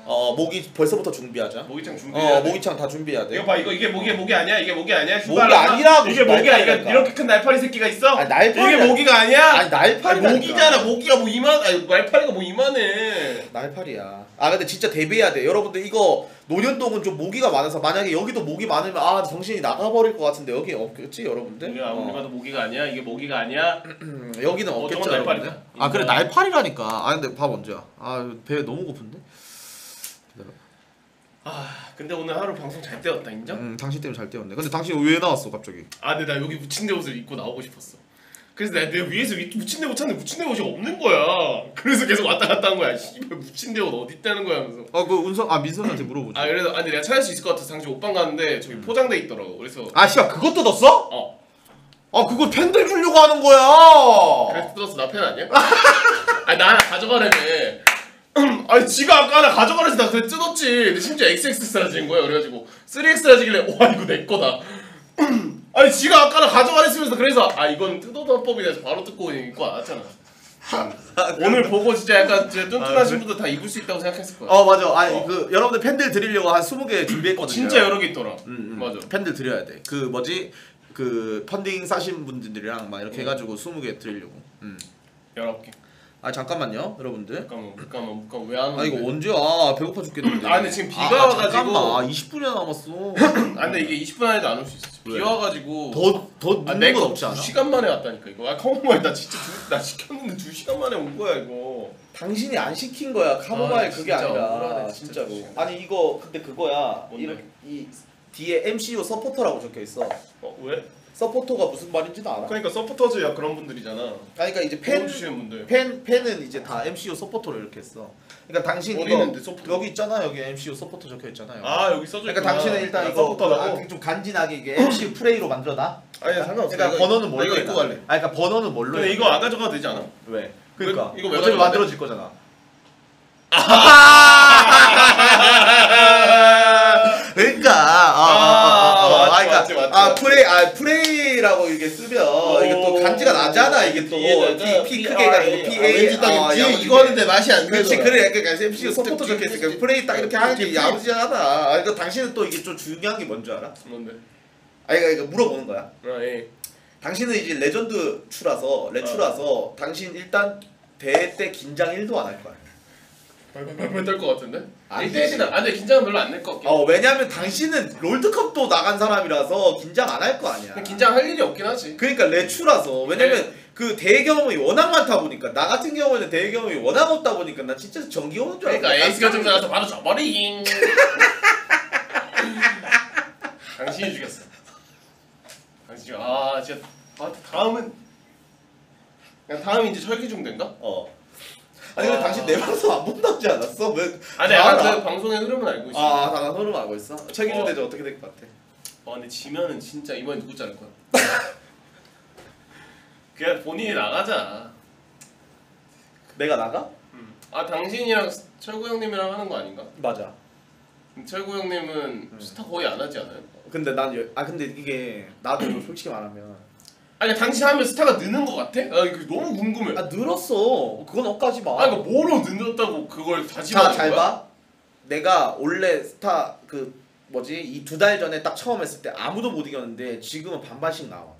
어 모기 벌써부터 준비하자. 모기창 준비해야 어 돼. 모기창 다 준비해야 돼. 이거 봐 이거 이게 모기 모기 아니야? 이게 모기 아니야? 모기 아니라고, 이게 모기 아니야? 날파리라니까. 이렇게 큰 날파리 새끼가 있어? 아니, 날파리야. 이게 모기가 아니야? 아니 날파리 아니, 모기잖아. 모기가 뭐 이만 아니 날파리가 뭐 이만해. 날파리야. 아 근데 진짜 대비해야 돼. 여러분들 이거 노년동은 좀 모기가 많아서 만약에 여기도 모기 많으면 아 정신이 나가버릴 것 같은데 여기 없겠지 여러분들? 우리 아무리 봐도 모기가 아니야. 이게 모기가 아니야. 음, 여기는 어, 없겠죠 저건 여러분들? 날파리다. 아 그래 날파리라니까. 아 근데 밥 언제야? 아 배 너무 고픈데? 기다려. 아 근데 오늘 하루 방송 잘 때웠다 인정? 음 당신 때문에 잘 때웠네. 근데 당신 왜 나왔어 갑자기? 아 근데 나 여기 묻힌내 옷을 입고 나오고 싶었어. 그래서 내가 내 위에서 묻힌내 옷 찾는데 묻힌내 옷이 없는 거야. 그래서 계속 왔다 갔다 한 거야. 씨발 묻힌내 옷 어디 있다는 거야 하면서. 어그 운성 아 민선한테 물어보자. 아 그래서 아니 내가 찾을 수 있을 것 같아서 당시 옷방 갔는데 저기 포장돼 있더라고. 그래서 아 씨발 그거 뜯었어? 어 아 그걸 팬들 주려고 하는 거야. 그래 뜯었어. 나 팬 아니야? 아니 나 하나 가져가라며. 아니 지가 아까 하나 가져가라서 나 그래 뜯었지. 근데 심지어 엑스엑스 사이즈인 거야. 그래가지고 쓰리 엑스 사이즈길래 와 이거 내 거다. 아니 지가 아까 하나 가져가랬으면서 그래서 아 이건 뜯어도 법이 돼서 바로 뜯고 입고 왔잖아. 오늘 보고 진짜 약간 진짜 뚱뚱하신 분들 다 입을 수 있다고 생각했을 거야. 어 맞아. 아니 어. 그 여러분들 팬들 드리려고 한 스무 개 준비했거든요. 어, 진짜 여러 개 있더라. 음, 음. 맞아. 팬들 드려야 돼. 그 뭐지? 그 펀딩 싸신 분들이랑 막 이렇게 음. 해가지고 스무 개 드리려고. 음. 열아홉 개. 아 잠깐만요, 여러분들. 잠깐만 잠깐만 잠깐만 왜 안 오는데? 아 이거 언제야? 배고파 죽겠는데. 아, 근데 지금 비가 아, 와가지고. 잠깐만. 아 이십 분이나 남았어. 아 근데 이게 이십 분 안에도 안 올 수 있어. 비 왜? 와가지고. 더더 아, 늦는 내거 건 없지 않아? 두 시간 만에 왔다니까 이거. 아 카모마일 나 진짜 두, 나 시켰는데 두 시간 만에 온 거야 이거. 당신이 안 시킨 거야. 카모마일 아, 그게 진짜 아니라 억울하네, 진짜. 진짜로. 아니 이거 근데 그거야. 뭔데? 이렇게 이 뒤에 엠씨유 서포터라고 적혀 있어. 어 왜? 서포터가 무슨 말인지도 알아? 그러니까 서포터즈야 그런 분들이잖아. 그러니까 이제 팬 팬 주시는 분들. 팬 팬은 이제 다 엠씨유 서포터로 이렇게 했어. 그러니까 당신 어디 이거 있는데, 서포터? 여기 있잖아. 여기 엠씨유 서포터 적혀 있잖아요. 아 여기 써져 그러니까 있구나. 당신은 일단 아, 이거 서포터라고. 그, 좀 간지나게 이게 엠씨유 프레이로 만들어놔. 아니 상관없어. 그러니까 이거- 번호는 나 뭘로 이거 해? 입고 갈래. 아 그러니까 번호는 뭘로 근데 해? 이거 안 가져가도 되지 않아? 왜? 그러니까 이거 왜 어차피 가져가야 만들어질 거잖아. 그러니까 아, 아, 아, 아, 아, 맞지, 그러니까 맞지, 맞지, 아 맞지. 프레이 아 프레이라고 이게 쓰면 이게 또 간지가 나잖아 이게 또 뒤에다가 P, P 크게 해가지고 아, P 왠지 A 딱 아, 뒤에 야무지게. 이거 하는데 맛이 안 그렇지 들더라. 그래 그러니까 엠씨유 서포터 적혀 있으니까 프레이 딱 이렇게 하는 게 야무지하다. 아 이거 당신은 또 이게 좀 중요한 게 뭔지 알아? 뭔데? 아 이거 이거 물어보는 거야. 아 예. 당신은 이제 레전드 추라서 레추라서 당신 일단 대회 때 긴장 일도 안 할 거야. 발발발 떨것 같은데? 안 일 되지. 대일은 아 근데 긴장은 별로 안 낼 것 같긴 해. 어 왜냐면 당신은 롤드컵도 나간 사람이라서 긴장 안 할 거 아니야. 근데 긴장할 일이 없긴 하지. 그러니까 레추라서 왜냐면 네. 그 대회 경험이 워낙 많다 보니까 나 같은 경우에는 대회 경험이 워낙 없다 보니까 나 진짜 전기 오는 줄 알았어. 그러니까 에이스 결승 나가서 바로 져버리긴. 당신이 죽였어. 당신이 아 진짜 아, 다음은 그냥 다음이 이제 철기중대인가? 어. 아니 근데 아. 당신 내 방송 안 본다지 않았어? 왜? 아니 다 내가 알아? 그 방송의 흐름은 알고 있어. 아, 다 흐름 알고 있어. 책임져 어. 대전 어떻게 될 것 같아? 와 근데 지면은 진짜 이번에 누구 자를 거야? 그냥 본인이 나가자. 내가 나가? 음. 아 당신이랑 철구 형님이랑 하는 거 아닌가? 맞아. 철구 형님은 스타 거의 안 하지 않아요? 근데 난 아 근데 이게 나도 솔직히 말하면 아니 당신 하면 스타가 느는 거 같아? 아 이거 너무 궁금해. 아 늘었어. 그건 엇가지 마. 아 그러니까 뭐로 늘었다고 그걸 다시 자, 말하는 잘 거야? 봐. 내가 원래 스타 그 뭐지 이 두 달 전에 딱 처음 했을 때 아무도 못 이겼는데 지금은 반반씩 나와.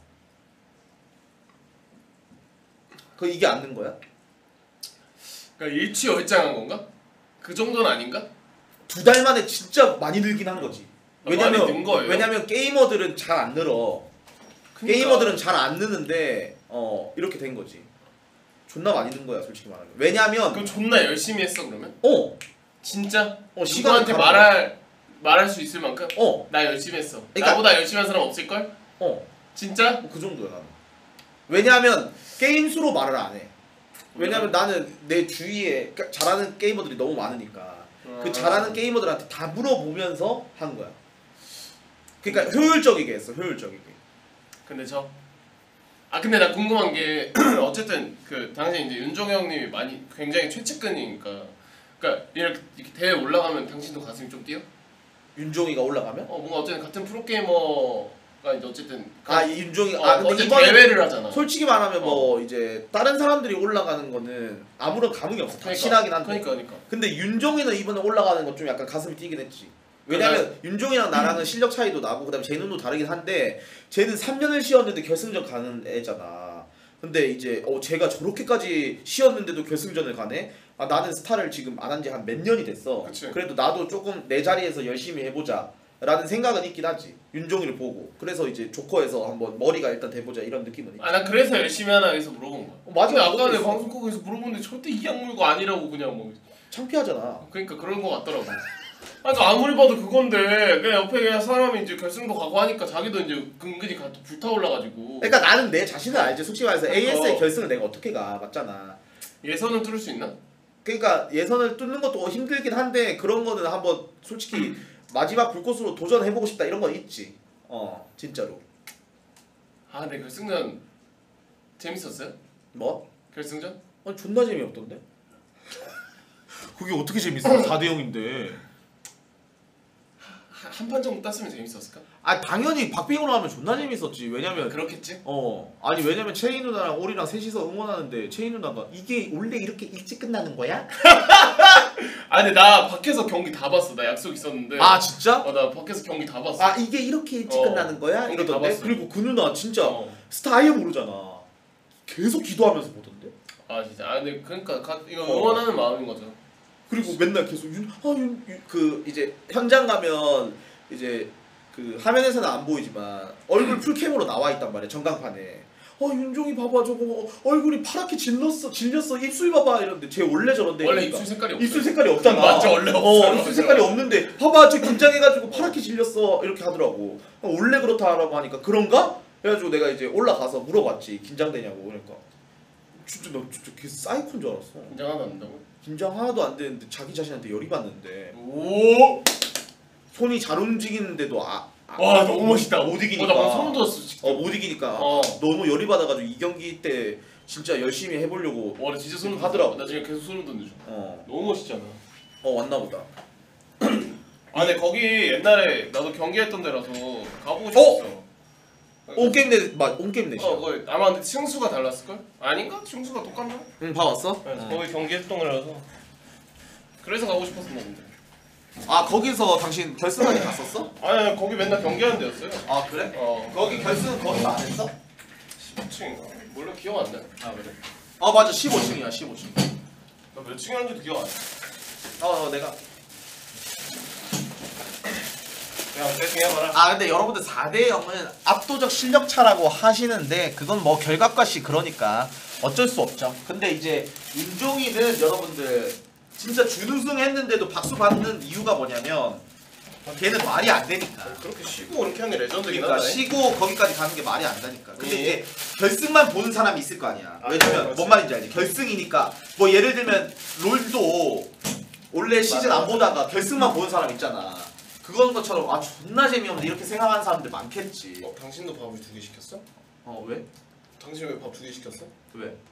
그 이게 안 는 거야? 그러니까 일취월장한 건가? 그 정도는 아닌가? 두 달 만에 진짜 많이 늘긴 한 거지. 아, 왜냐면 많이 는 거예요? 왜냐면 게이머들은 잘 안 늘어. 그러니까. 게이머들은 잘 안 느는데 어 이렇게 된 거지. 존나 많이 는 거야 솔직히 말하면. 왜냐면 그럼 존나 열심히 했어 그러면? 어 진짜? 어, 시간을 누구한테 다 말할 말할 수 있을 만큼? 어, 나 열심히 했어. 그러니까- 나보다 열심히 한 사람 없을 걸? 어. 진짜? 그 정도야 나는. 왜냐하면 게임 수로 말을 안 해. 왜냐면 나는 내 주위에 까- 잘하는 게이머들이 너무 많으니까 그 아. 잘하는 게이머들한테 다 물어보면서 한 거야. 그러니까 효율적이게 했어. 효율적이게. 근데 저? 아 근데 나 궁금한 게 어쨌든 그 당시 이제 윤종이 형님이 많이 굉장히 최측근이니까 그러니까 이렇게, 이렇게 대회 올라가면 당신도 가슴이 좀 뛰어? 윤종이가 올라가면? 어 뭔가 어쨌든 같은 프로게이머 이제 어쨌든 아 이 윤종이 어, 아 근데 어제 이번에 대회를 하잖아. 솔직히 말하면 뭐 이제 다른 사람들이 올라가는 거는 아무런 감흥이 없어. 다 친하긴 한데. 그러니까 그러니까. 근데 윤종이는 이번에 올라가는 건 좀 약간 가슴이 뛰긴 했지. 왜냐면 윤종이랑 나랑은 실력 차이도 나고 그다음에 쟤는도 다르긴 한데 쟤는 삼 년을 쉬었는데 결승전 가는 애잖아. 근데 이제 어 쟤가 저렇게까지 쉬었는데도 결승전을 가네? 아 나는 스타를 지금 안 한 지 한 몇 년이 됐어. 그치. 그래도 나도 조금 내 자리에서 열심히 해보자 라는 생각은 있긴 하지. 윤종이를 보고. 그래서 이제 조커에서 한번 머리가 일단 돼보자 이런 느낌은 있지. 아 난 그래서 열심히 하나 해서 물어본 거야. 어, 맞아. 근데 아까 그것도 내 있어. 방송국에서 물어보는데 절대 이 악물고 아니라고 그냥 뭐. 창피하잖아. 그러니까 그런 거 같더라고. 아, 그러니까 아무리 봐도 그건데 그냥 옆에 그냥 사람이 이제 결승도 가고 하니까 자기도 이제 은근히 가 불타 올라가지고. 그러니까 나는 내 자신을 알지. 솔직히 말해서 에이에스의 어. 결승을 내가 어떻게 가. 맞잖아. 예선은 뚫을 수 있나? 그러니까 예선을 뚫는 것도 힘들긴 한데 그런 거는 한번 솔직히 마지막 불꽃으로 도전해보고 싶다 이런 건 있지. 어 진짜로. 아, 네 결승전 재밌었어요? 뭐? 결승전? 아니 존나 재미없던데? 그게 어떻게 재밌어? 사 대 영인데. 한 판 정도 땄으면 재밌었을까? 아 당연히 박빙으로 하면 존나 재밌었지. 왜냐면 그렇겠지? 어 아니 왜냐면 채인 누나랑 오리랑 셋이서 응원하는데 채인 누나가 이게 원래 이렇게 일찍 끝나는 거야? 아 근데 나 밖에서 경기 다 봤어. 나 약속 있었는데. 아 진짜? 어, 나 밖에서 경기 다 봤어. 아 이게 이렇게 일찍 어, 끝나는 거야? 경기 다 이러던데. 봤어. 그리고 그 누나 진짜 어. 스타 아예 모르잖아. 계속 기도하면서 보던데. 아 진짜. 아 근데 그러니까 가, 이거 어. 응원하는 마음인 거죠. 그리고 맨날 계속 윤아윤그 이제 현장 가면 이제 그 화면에서는 안 보이지만 얼굴 풀캠으로 나와 있단 말이야 전광판에. 어 윤종이 봐봐 저거 얼굴이 파랗게 질렀어 질렸어 입술 봐봐 이러는데 쟤 원래 저런데 원래 이러니까. 입술 색깔이 없어. 입술 색깔이 없잖아. 맞아, 원래 어 없어요. 입술 색깔이 없는데 봐봐 쟤 긴장해가지고 파랗게 질렸어 이렇게 하더라고. 어, 원래 그렇다라고 하니까 그런가? 그래가지고 내가 이제 올라가서 물어봤지 긴장되냐고. 그러니까 진짜 나 진짜 걔 사이코인 줄 알았어. 긴장 하나도 안 한다고? 긴장 하나도 안 되는데 자기 자신한테 열이 받는데 오. 손이 잘 움직이는데도 아, 아 와 너무 멋있다. 못 이기니까. 어, 나 방금 소름 돋았어. 진짜. 어 못 이기니까 어. 너무 열이 받아가지고 이 경기 때 진짜 열심히 해보려고. 와, 나 진짜 소름 하더라고. 돋았어. 나 지금 계속 소름 돋는 중. 어, 너무 멋있잖아. 어 왔나 보다. 아 근데 거기 옛날에 나도 경기했던 데라서 가보고 어? 싶었어. 온게임 내 맞, 온게임 내시. 어, 거기 아마 근데 층수가 달랐을걸? 아닌가? 층수가 똑같나? 응 봐봤어? 네, 어. 거기 경기했던 거라서 그래서 가고 싶었었는데. 아 거기서 당신 결승까지 갔었어? 아니, 아니 거기 맨날 경기하는 데였어요. 아 그래? 어. 거기 결승 거기서 안 했어? 십오 층인가? 몰라 기억 안 나. 아 그래? 아 맞아 십오 층이야 십오 층. 나 몇 층이었는지도 기억 안 나. 어, 어 내가. 그냥 대충 해봐라. 아 근데 여러분들 사 대 영은 압도적 실력 차라고 하시는데 그건 뭐 결과값이 그러니까 어쩔 수 없죠. 근데 이제 윤종이는 여러분들 진짜 준우승 했는데도 박수 받는 이유가 뭐냐면 걔는 말이 안 되니까. 그렇게 쉬고 그렇게 하는 게 레전드긴 그러니까 하네. 쉬고 거기까지 가는 게 말이 안 되니까. 근데 예. 이제 결승만 보는 사람이 있을 거 아니야. 아, 왜냐면 그렇지. 뭔 말인지 알지? 결승이니까 뭐 예를 들면 롤도 원래 시즌 안 보다가 결승만 보는 사람 있잖아. 그건 것처럼 아 존나 재미없는데 이렇게 생각하는 사람들 많겠지. 어, 당신도 밥을 두 개 시켰어? 어 왜? 당신 왜 밥 두 개 시켰어? 왜?